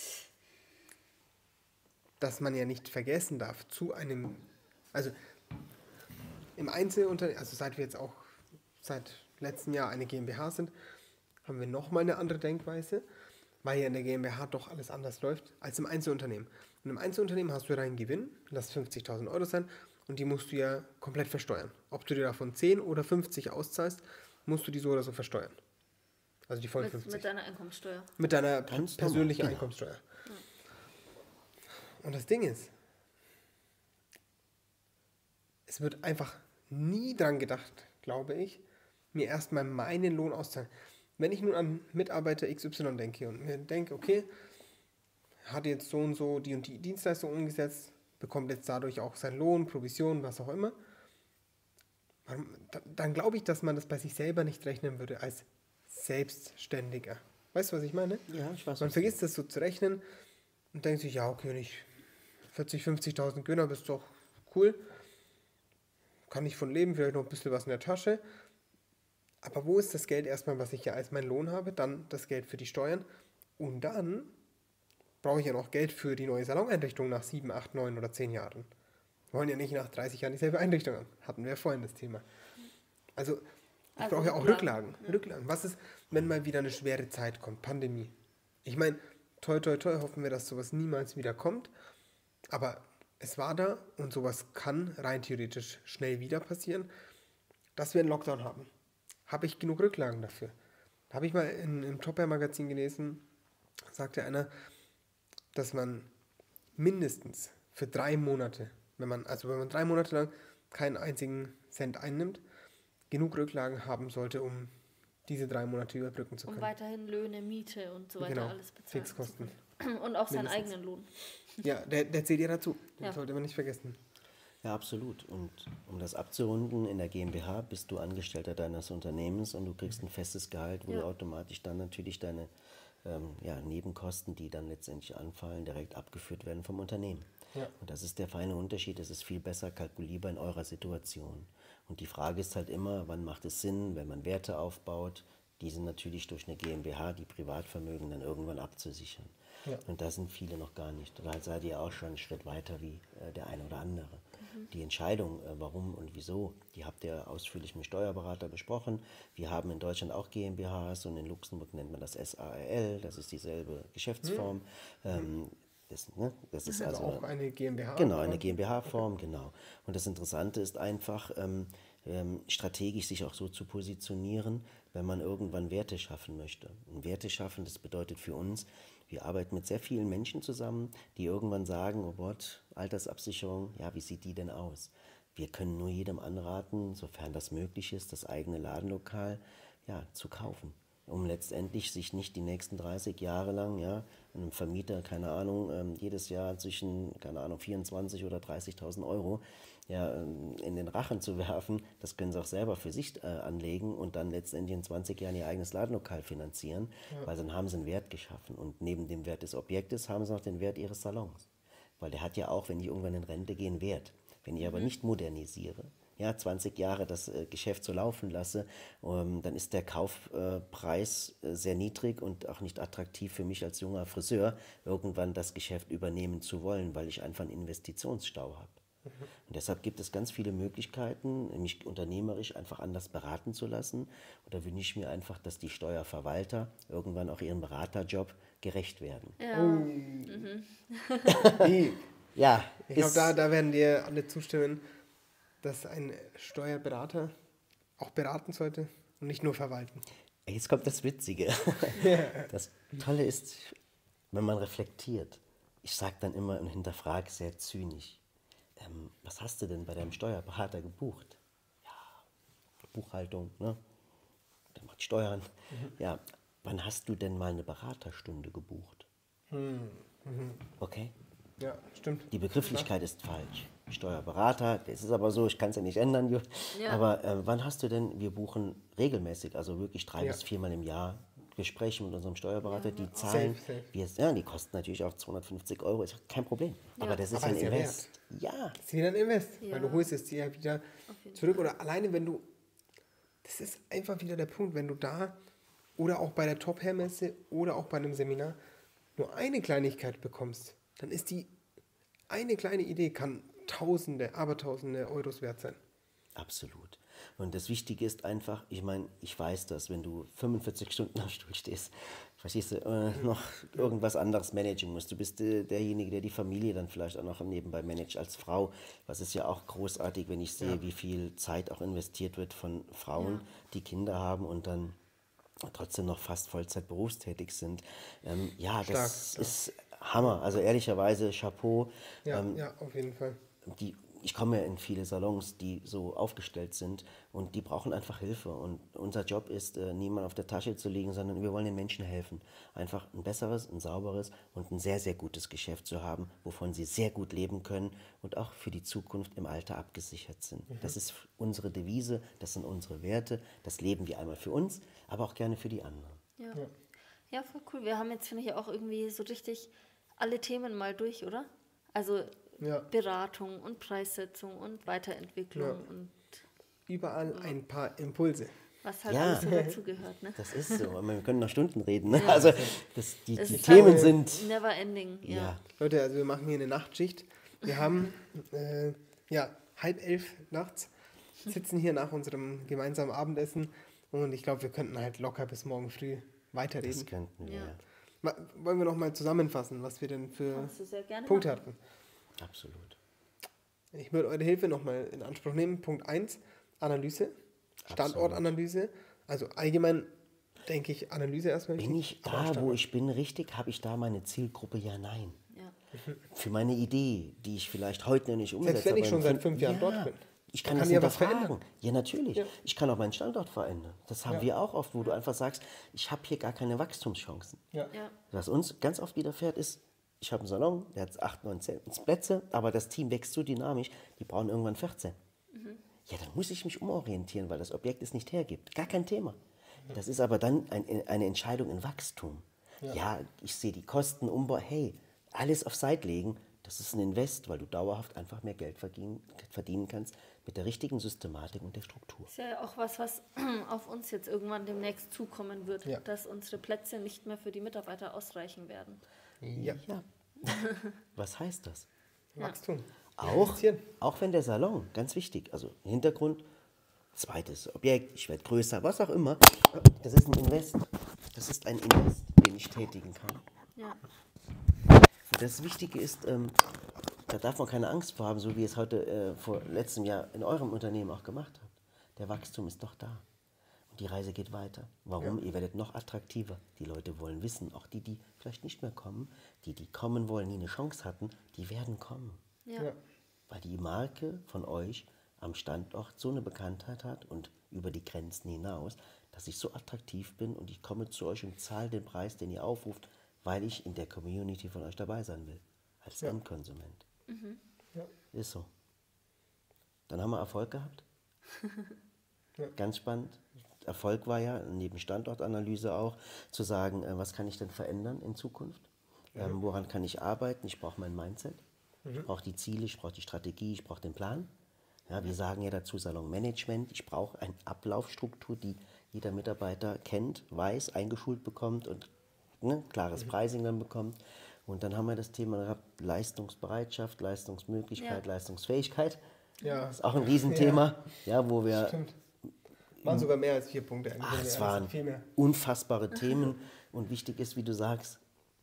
dass man ja nicht vergessen darf, zu einem, also im Einzelunternehmen, also seit wir jetzt auch seit letztem Jahr eine GmbH sind, haben wir nochmal eine andere Denkweise, weil ja in der GmbH doch alles anders läuft als im Einzelunternehmen. Und im Einzelunternehmen hast du deinen Gewinn, lass fünfzigtausend Euro sein, und die musst du ja komplett versteuern. Ob du dir davon zehn oder fünfzig auszahlst, musst du die so oder so versteuern. Also die vollen Mit, fünfzig. mit deiner Einkommensteuer. Mit deiner Ganz persönlichen normal, genau. Einkommensteuer. Und das Ding ist, es wird einfach nie dran gedacht, glaube ich, mir erstmal meinen Lohn auszahlen. Wenn ich nun an Mitarbeiter X Y denke und mir denke, okay, hat jetzt so und so die und die Dienstleistung umgesetzt, bekommt jetzt dadurch auch seinen Lohn, Provision, was auch immer, dann glaube ich, dass man das bei sich selber nicht rechnen würde als Selbstständiger. Weißt du, was ich meine? Ja, ich weiß. Man was vergisst das so zu rechnen und denkt sich, ja, okay, wenn ich vierzig, fünfzigtausend Gönner, bist doch cool. Kann ich von leben, vielleicht noch ein bisschen was in der Tasche. Aber wo ist das Geld erstmal, was ich ja als meinen Lohn habe? Dann das Geld für die Steuern. Und dann brauche ich ja noch Geld für die neue Saloneinrichtung nach sieben, acht, neun oder zehn Jahren. Wir wollen ja nicht nach dreißig Jahren dieselbe Einrichtung haben. Hatten wir ja vorhin das Thema. Also ich Also brauche ja auch Rücklagen. Rücklagen. Rücklagen. Was ist, wenn mal wieder eine schwere Zeit kommt? Pandemie. Ich meine, toi, toi, toi, hoffen wir, dass sowas niemals wieder kommt. Aber es war da und sowas kann rein theoretisch schnell wieder passieren, dass wir einen Lockdown haben. Habe ich genug Rücklagen dafür? Habe ich mal in, im Top-Magazin gelesen, sagte einer, dass man mindestens für drei Monate, wenn man, also wenn man drei Monate lang keinen einzigen Cent einnimmt, genug Rücklagen haben sollte, um diese drei Monate überbrücken zu Um können. weiterhin Löhne, Miete und so weiter Genau, alles bezahlen Fixkosten. zu können. Und auch seinen Mindestens. eigenen Lohn. Ja, der, der zählt ja dazu. Den Ja. sollte man nicht vergessen. Ja, absolut. Und um das abzurunden, in der GmbH bist du Angestellter deines Unternehmens und du kriegst ein festes Gehalt, wo Ja. du automatisch dann natürlich deine ähm, ja, Nebenkosten, die dann letztendlich anfallen, direkt abgeführt werden vom Unternehmen. Ja. Und das ist der feine Unterschied. Es ist viel besser kalkulierbar in eurer Situation. Und die Frage ist halt immer, wann macht es Sinn, wenn man Werte aufbaut, diese natürlich durch eine GmbH, die Privatvermögen dann irgendwann abzusichern. Ja. Und da sind viele noch gar nicht. Da seid ihr auch schon einen Schritt weiter wie äh, der eine oder andere. Die Entscheidung, äh, warum und wieso, die habt ihr ausführlich mit dem Steuerberater besprochen. Wir haben in Deutschland auch GmbHs und in Luxemburg nennt man das S A R L, das ist dieselbe Geschäftsform. Ähm, das, ne, das ist Also also auch eine GmbH. Genau, eine GmbH-Form, genau. Und das Interessante ist einfach, ähm, ähm, strategisch sich auch so zu positionieren, wenn man irgendwann Werte schaffen möchte. Und Werte schaffen, das bedeutet für uns, wir arbeiten mit sehr vielen Menschen zusammen, die irgendwann sagen, oh Gott, Altersabsicherung, ja, wie sieht die denn aus? Wir können nur jedem anraten, sofern das möglich ist, das eigene Ladenlokal ja, zu kaufen, um letztendlich sich nicht die nächsten dreißig Jahre lang, ja, einem Vermieter, keine Ahnung, ähm, jedes Jahr zwischen, keine Ahnung, vierundzwanzigtausend oder dreißigtausend Euro ja, ähm, in den Rachen zu werfen. Das können sie auch selber für sich äh, anlegen und dann letztendlich in zwanzig Jahren ihr eigenes Ladenlokal finanzieren, ja. Weil dann haben sie einen Wert geschaffen und neben dem Wert des Objektes haben sie noch den Wert ihres Salons. Weil der hat ja auch, wenn die irgendwann in Rente gehen, Wert. Wenn ich aber nicht modernisiere, ja, zwanzig Jahre das äh, Geschäft so laufen lasse, ähm, dann ist der Kaufpreis äh, sehr niedrig und auch nicht attraktiv für mich als junger Friseur, irgendwann das Geschäft übernehmen zu wollen, weil ich einfach einen Investitionsstau habe. Mhm. Und deshalb gibt es ganz viele Möglichkeiten, mich unternehmerisch einfach anders beraten zu lassen. Und da wünsche ich mir einfach, dass die Steuerverwalter irgendwann auch ihrem Beraterjob gerecht werden. Ja. Wie? Ja, Ich glaube, ist- da, da werden dir alle zustimmen, dass ein Steuerberater auch beraten sollte und nicht nur verwalten. Jetzt kommt das Witzige. Das Tolle ist, wenn man reflektiert. Ich sage dann immer und hinterfrage sehr zynisch. Ähm, was hast du denn bei deinem Steuerberater gebucht? Ja, Buchhaltung, ne? Der macht Steuern. Ja, wann hast du denn mal eine Beraterstunde gebucht? Okay? Ja, stimmt. Die Begrifflichkeit ist falsch. Steuerberater, das ist aber so, ich kann es ja nicht ändern, Jut. Ja. Aber äh, wann hast du denn, wir buchen regelmäßig, also wirklich drei Ja. bis viermal im Jahr Gespräche mit unserem Steuerberater, die zahlen, Safe, safe. wir, ja, die kosten natürlich auch zweihundertfünfzig Euro, ist kein Problem. Aber das ist Aber ein ist ja Invest. Ja, Das ist wieder ein Invest, Ja. weil du holst es dir ja wieder jeden zurück. Oder alleine, wenn du, das ist einfach wieder der Punkt, wenn du da oder auch bei der Top-Hair-Messe oder auch bei einem Seminar nur eine Kleinigkeit bekommst, dann ist die eine kleine Idee, kann Tausende, Abertausende Euros wert sein. Absolut. Und das Wichtige ist einfach, ich meine, ich weiß das, wenn du fünfundvierzig Stunden am Stuhl stehst, verstehst du, äh, noch irgendwas anderes managen musst. Du bist äh, derjenige, der die Familie dann vielleicht auch noch nebenbei managt als Frau. Was ist ja auch großartig, wenn ich sehe, Ja. wie viel Zeit auch investiert wird von Frauen, Ja. die Kinder haben und dann trotzdem noch fast Vollzeit berufstätig sind. Ähm, ja, das Stark, ist Hammer. Also ehrlicherweise Chapeau. Ja, Ähm, ja, auf jeden Fall. die, ich komme ja in viele Salons, die so aufgestellt sind und die brauchen einfach Hilfe. Und unser Job ist, äh, niemand auf der Tasche zu liegen, sondern wir wollen den Menschen helfen. Einfach ein besseres, ein sauberes und ein sehr, sehr gutes Geschäft zu haben, wovon sie sehr gut leben können und auch für die Zukunft im Alter abgesichert sind. Mhm. Das ist unsere Devise, das sind unsere Werte, das leben wir einmal für uns, aber auch gerne für die anderen. Ja. Ja. Ja, voll cool. Wir haben jetzt, finde ich, auch irgendwie so richtig alle Themen mal durch, oder? Also Ja. Beratung und Preissetzung und Weiterentwicklung Ja. und Überall ein paar Impulse. was halt Ja. alles so dazugehört, ne? Das ist so, wir können noch Stunden reden. Ne? Also das, die, Es die ist Themen halt sind... never ending, ja. Ja. Leute, also wir machen hier eine Nachtschicht. Wir haben äh, ja, halb elf nachts, sitzen hier nach unserem gemeinsamen Abendessen und ich glaube, wir könnten halt locker bis morgen früh Das weiterreden. könnten wir, Ja. ja. Ma- Wollen wir noch mal zusammenfassen, was wir denn für Kannst du sehr gerne Punkte machen. hatten? Absolut. Ich würde eure Hilfe nochmal in Anspruch nehmen. Punkt eins, Analyse, Standortanalyse. Also allgemein denke ich, Analyse erstmal Bin wichtig, ich aber auch da, wo Standort. ich bin, richtig? Habe ich da meine Zielgruppe? Ja, nein. Ja. Für meine Idee, die ich vielleicht heute noch nicht umsetze. Selbst wenn ich aber schon in seit fünf Jahren ja, dort bin. Ich kann Kann das ja was hinterfragen. verändern. Ja, natürlich. Ja. Ich kann auch meinen Standort verändern. Das haben Ja. wir auch oft, wo du einfach sagst, ich habe hier gar keine Wachstumschancen. Ja. Ja. Was uns ganz oft widerfährt ist, ich habe einen Salon, der hat acht, neun, zehn Plätze, aber das Team wächst so dynamisch, die brauchen irgendwann vierzehn. Ja, dann muss ich mich umorientieren, weil das Objekt es nicht hergibt. Gar kein Thema. Das ist aber dann ein, eine Entscheidung in Wachstum. Ja, ja ich sehe die Kosten, Umbau, hey, alles auf Seite legen, das ist ein Invest, weil du dauerhaft einfach mehr Geld verdienen, verdienen kannst mit der richtigen Systematik und der Struktur. Ist ja auch was, was auf uns jetzt irgendwann demnächst zukommen wird, Ja. dass unsere Plätze nicht mehr für die Mitarbeiter ausreichen werden. Ja. Ja. Was heißt das? Wachstum. Auch, Investieren. auch wenn der Salon, ganz wichtig, also Hintergrund, zweites Objekt, ich werde größer, was auch immer, das ist ein Invest. Das ist ein Invest, den ich tätigen kann. Ja. Und das Wichtige ist, ähm, da darf man keine Angst vor haben, so wie ihr es heute äh, vor letztem Jahr in eurem Unternehmen auch gemacht habt. Der Wachstum ist doch da. Und die Reise geht weiter. Warum? Ihr werdet noch attraktiver. Die Leute wollen wissen, auch die, die vielleicht nicht mehr kommen, die, die kommen wollen, nie eine Chance hatten, die werden kommen. Ja. Ja. Weil die Marke von euch am Standort so eine Bekanntheit hat und über die Grenzen hinaus, dass ich so attraktiv bin und ich komme zu euch und zahle den Preis, den ihr aufruft, weil ich in der Community von euch dabei sein will. Als Ja. Endkonsument. Ja. Ist so. Dann haben wir Erfolg gehabt. Ja. Ganz spannend. Erfolg war ja, neben Standortanalyse auch, zu sagen, äh, was kann ich denn verändern in Zukunft? Ähm, woran kann ich arbeiten? Ich brauche mein Mindset. Ich brauche die Ziele, ich brauche die Strategie, ich brauche den Plan. Ja, wir sagen ja dazu Salonmanagement. Ich brauche eine Ablaufstruktur, die jeder Mitarbeiter kennt, weiß, eingeschult bekommt und ne, klares Pricing dann bekommt. Und dann haben wir das Thema gehabt, Leistungsbereitschaft, Leistungsmöglichkeit, Ja. Leistungsfähigkeit. Ja. Das ist auch ein Riesenthema, ja, wo wir, Stimmt. Waren sogar mehr als vier Punkte. eigentlich. ach, es Ja, waren viel mehr. unfassbare Themen. Und wichtig ist, wie du sagst,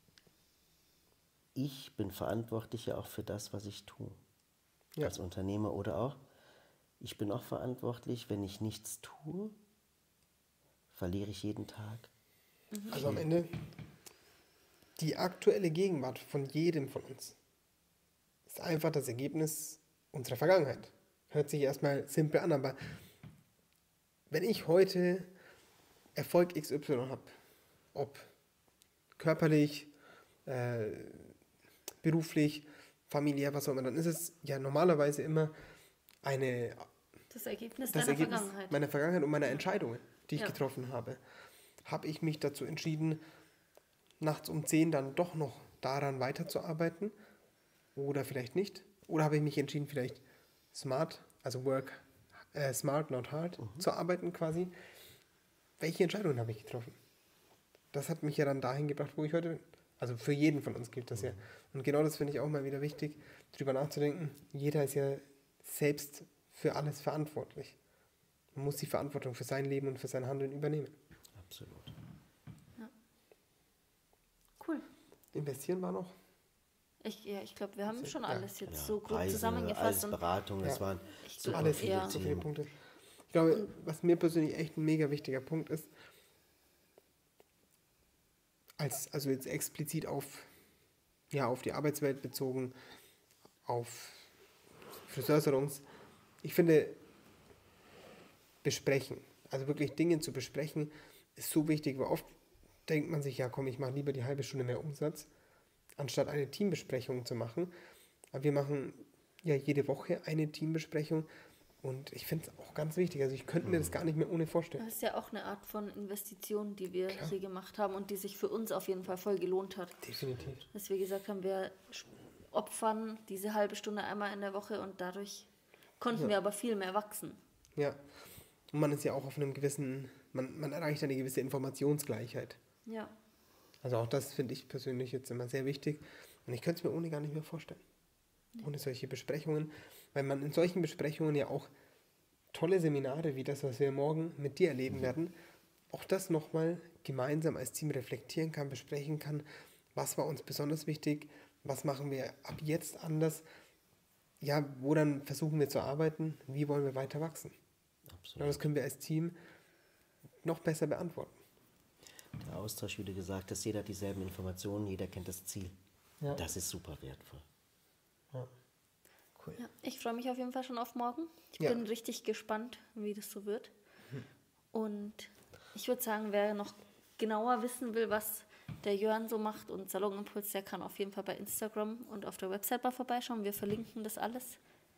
ich bin verantwortlich ja auch für das, was ich tue. Ja. Als Unternehmer oder auch. Ich bin auch verantwortlich, wenn ich nichts tue, verliere ich jeden Tag. Also am Ende die aktuelle Gegenwart von jedem von uns ist einfach das Ergebnis unserer Vergangenheit. Hört sich erstmal simpel an, aber wenn ich heute Erfolg X Y habe, ob körperlich, äh, beruflich, familiär, was auch immer, dann ist es ja normalerweise immer eine, Das Ergebnis das deiner Ergebnis Vergangenheit. meiner Vergangenheit und meiner Entscheidungen, die ich Ja. getroffen habe. Habe ich mich dazu entschieden, nachts um zehn dann doch noch daran weiterzuarbeiten oder vielleicht nicht? Oder habe ich mich entschieden, vielleicht smart, also work äh, smart, not hard, zu arbeiten quasi? Welche Entscheidungen habe ich getroffen? Das hat mich ja dann dahin gebracht, wo ich heute bin. Also für jeden von uns gilt das ja. Und genau das finde ich auch mal wieder wichtig, drüber nachzudenken. Jeder ist ja selbst für alles verantwortlich. Man muss die Verantwortung für sein Leben und für sein Handeln übernehmen. Absolut. Ja. Cool. Investieren war noch. Ich, ja, ich glaube, wir haben schon ja. alles jetzt Ja, so grob Reise, zusammengefasst. alles Und Beratung, das Ja. waren Ich super glaub, Alles, viele ja. so viele Themen. Punkte. Ich glaube, was mir persönlich echt ein mega wichtiger Punkt ist, als, also jetzt explizit auf, ja, auf die Arbeitswelt bezogen, auf Friseursalons, ich finde, besprechen, also wirklich Dinge zu besprechen, ist so wichtig, weil oft denkt man sich, ja komm, ich mache lieber die halbe Stunde mehr Umsatz, anstatt eine Teambesprechung zu machen. Aber wir machen ja jede Woche eine Teambesprechung und ich finde es auch ganz wichtig. Also ich könnte mir das gar nicht mehr ohne vorstellen. das ist ja auch eine Art von Investition, die wir Klar. hier gemacht haben und die sich für uns auf jeden Fall voll gelohnt hat. Definitiv. Dass wir gesagt haben, wir opfern diese halbe Stunde einmal in der Woche und dadurch konnten Ja. wir aber viel mehr wachsen. Ja. Und man ist ja auch auf einem gewissen, man, man erreicht eine gewisse Informationsgleichheit. Ja. Also auch das finde ich persönlich jetzt immer sehr wichtig. Und ich könnte es mir ohne gar nicht mehr vorstellen. Ohne solche Besprechungen. Weil man in solchen Besprechungen ja auch tolle Seminare wie das, was wir morgen mit dir erleben werden, auch das nochmal gemeinsam als Team reflektieren kann, besprechen kann. Was war uns besonders wichtig? Was machen wir ab jetzt anders? Ja, woran versuchen wir zu arbeiten? Wie wollen wir weiter wachsen? Ja, Absolut. das können wir als Team noch besser beantworten. Der Austausch, wie du gesagt hast, jeder hat dieselben Informationen, jeder kennt das Ziel. Ja. Das ist super wertvoll. Ja. Cool. Ja, ich freue mich auf jeden Fall schon auf morgen. Ich Ja. bin richtig gespannt, wie das so wird. Und ich würde sagen, wer noch genauer wissen will, was der Jörn so macht und Salonimpuls, der kann auf jeden Fall bei Instagram und auf der Website mal vorbeischauen. Wir verlinken das alles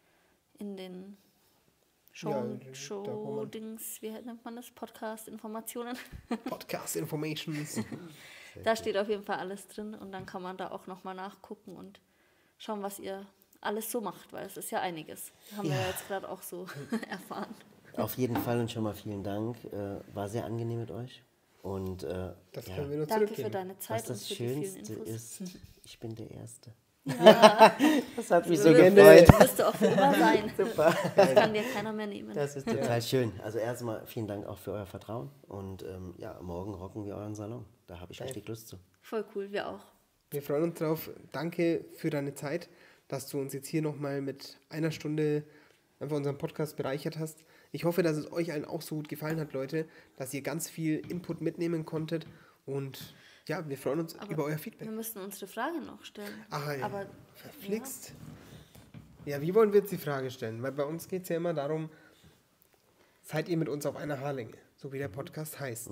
in den Show, Ja, da, wo man- Show-Dings, wie nennt man das? Podcast-Informationen. Podcast Informations. Da steht auf jeden Fall alles drin und dann kann man da auch nochmal nachgucken und schauen, was ihr alles so macht, weil es ist ja einiges. Haben wir ja jetzt gerade auch so erfahren. Auf jeden Fall und schon mal vielen Dank. Äh, war sehr angenehm mit euch. Und äh, Das ja, können wir nur Danke für zurückgeben. deine Zeit was und das für die vielen Schönste Infos. ist, ich bin der Erste. Ja, Das hat mich so so wirst, gefreut. wirst du auch für immer sein. Super. Das kann dir keiner mehr nehmen. Das ist total schön. Also erstmal vielen Dank auch für euer Vertrauen. Und ähm, ja, morgen rocken wir euren Salon. Da habe ich richtig Lust zu. Voll cool, wir auch. Wir freuen uns drauf. Danke für deine Zeit, dass du uns jetzt hier nochmal mit einer Stunde einfach unseren Podcast bereichert hast. Ich hoffe, dass es euch allen auch so gut gefallen hat, Leute, dass ihr ganz viel Input mitnehmen konntet. Und ja, wir freuen uns Aber über euer Wir Feedback. müssen unsere Frage noch stellen. Ach ja, Aber verflixt. Ja. wie wollen wir jetzt die Frage stellen? Weil bei uns geht es ja immer darum, seid ihr mit uns auf einer Haarlänge, so wie der Podcast heißt.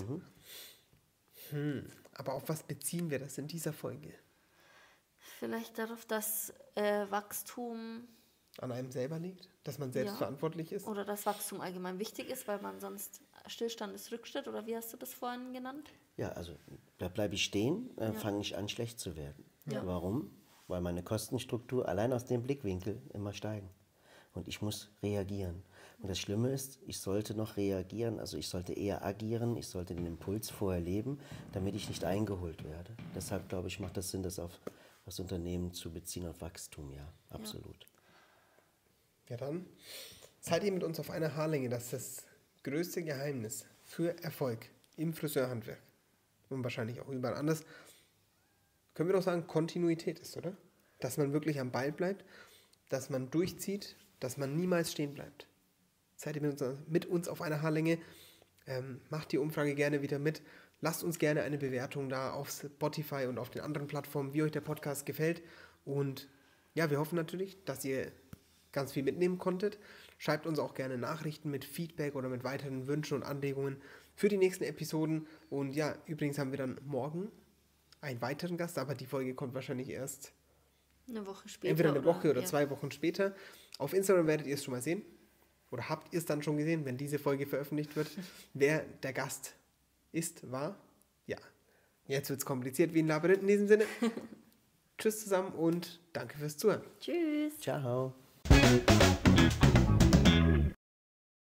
Hm, aber auf was beziehen wir das in dieser Folge? vielleicht darauf, dass äh, Wachstum An einem selber liegt? Dass man selbst Ja. verantwortlich ist? oder das Wachstum allgemein wichtig ist, weil man sonst Stillstand ist Rückschritt oder wie hast du das vorhin genannt? Ja, also da bleibe ich stehen, äh, fange ich an, schlecht zu werden. Ja. Warum? Weil meine Kostenstruktur allein aus dem Blickwinkel immer steigen. Und ich muss reagieren. Und das Schlimme ist, ich sollte noch reagieren, also ich sollte eher agieren, ich sollte den Impuls vorher leben, damit ich nicht eingeholt werde. Deshalb glaube ich, macht das Sinn, das auf das Unternehmen zu beziehen, auf Wachstum, ja, absolut. Ja, dann seid ihr mit uns auf einer Haarlänge. Das ist das größte Geheimnis für Erfolg im Friseurhandwerk und wahrscheinlich auch überall anders. Können wir doch sagen, Kontinuität ist, oder? Dass man wirklich am Ball bleibt, dass man durchzieht, dass man niemals stehen bleibt. Seid ihr mit uns, mit uns auf einer Haarlänge? Ähm, macht die Umfrage gerne wieder mit. Lasst uns gerne eine Bewertung da auf Spotify und auf den anderen Plattformen, wie euch der Podcast gefällt. Und ja, wir hoffen natürlich, dass ihr ganz viel mitnehmen konntet. Schreibt uns auch gerne Nachrichten mit Feedback oder mit weiteren Wünschen und Anregungen für die nächsten Episoden. Und ja, übrigens haben wir dann morgen einen weiteren Gast, aber die Folge kommt wahrscheinlich erst Eine Woche später. entweder eine Woche oder ja. zwei Wochen später. Auf Instagram werdet ihr es schon mal sehen. Oder habt ihr es dann schon gesehen, wenn diese Folge veröffentlicht wird, wer der Gast ist, war? Ja. Jetzt wird es kompliziert wie ein Labyrinth in diesem Sinne. Tschüss zusammen und danke fürs Zuhören. Tschüss. Ciao. Thank you.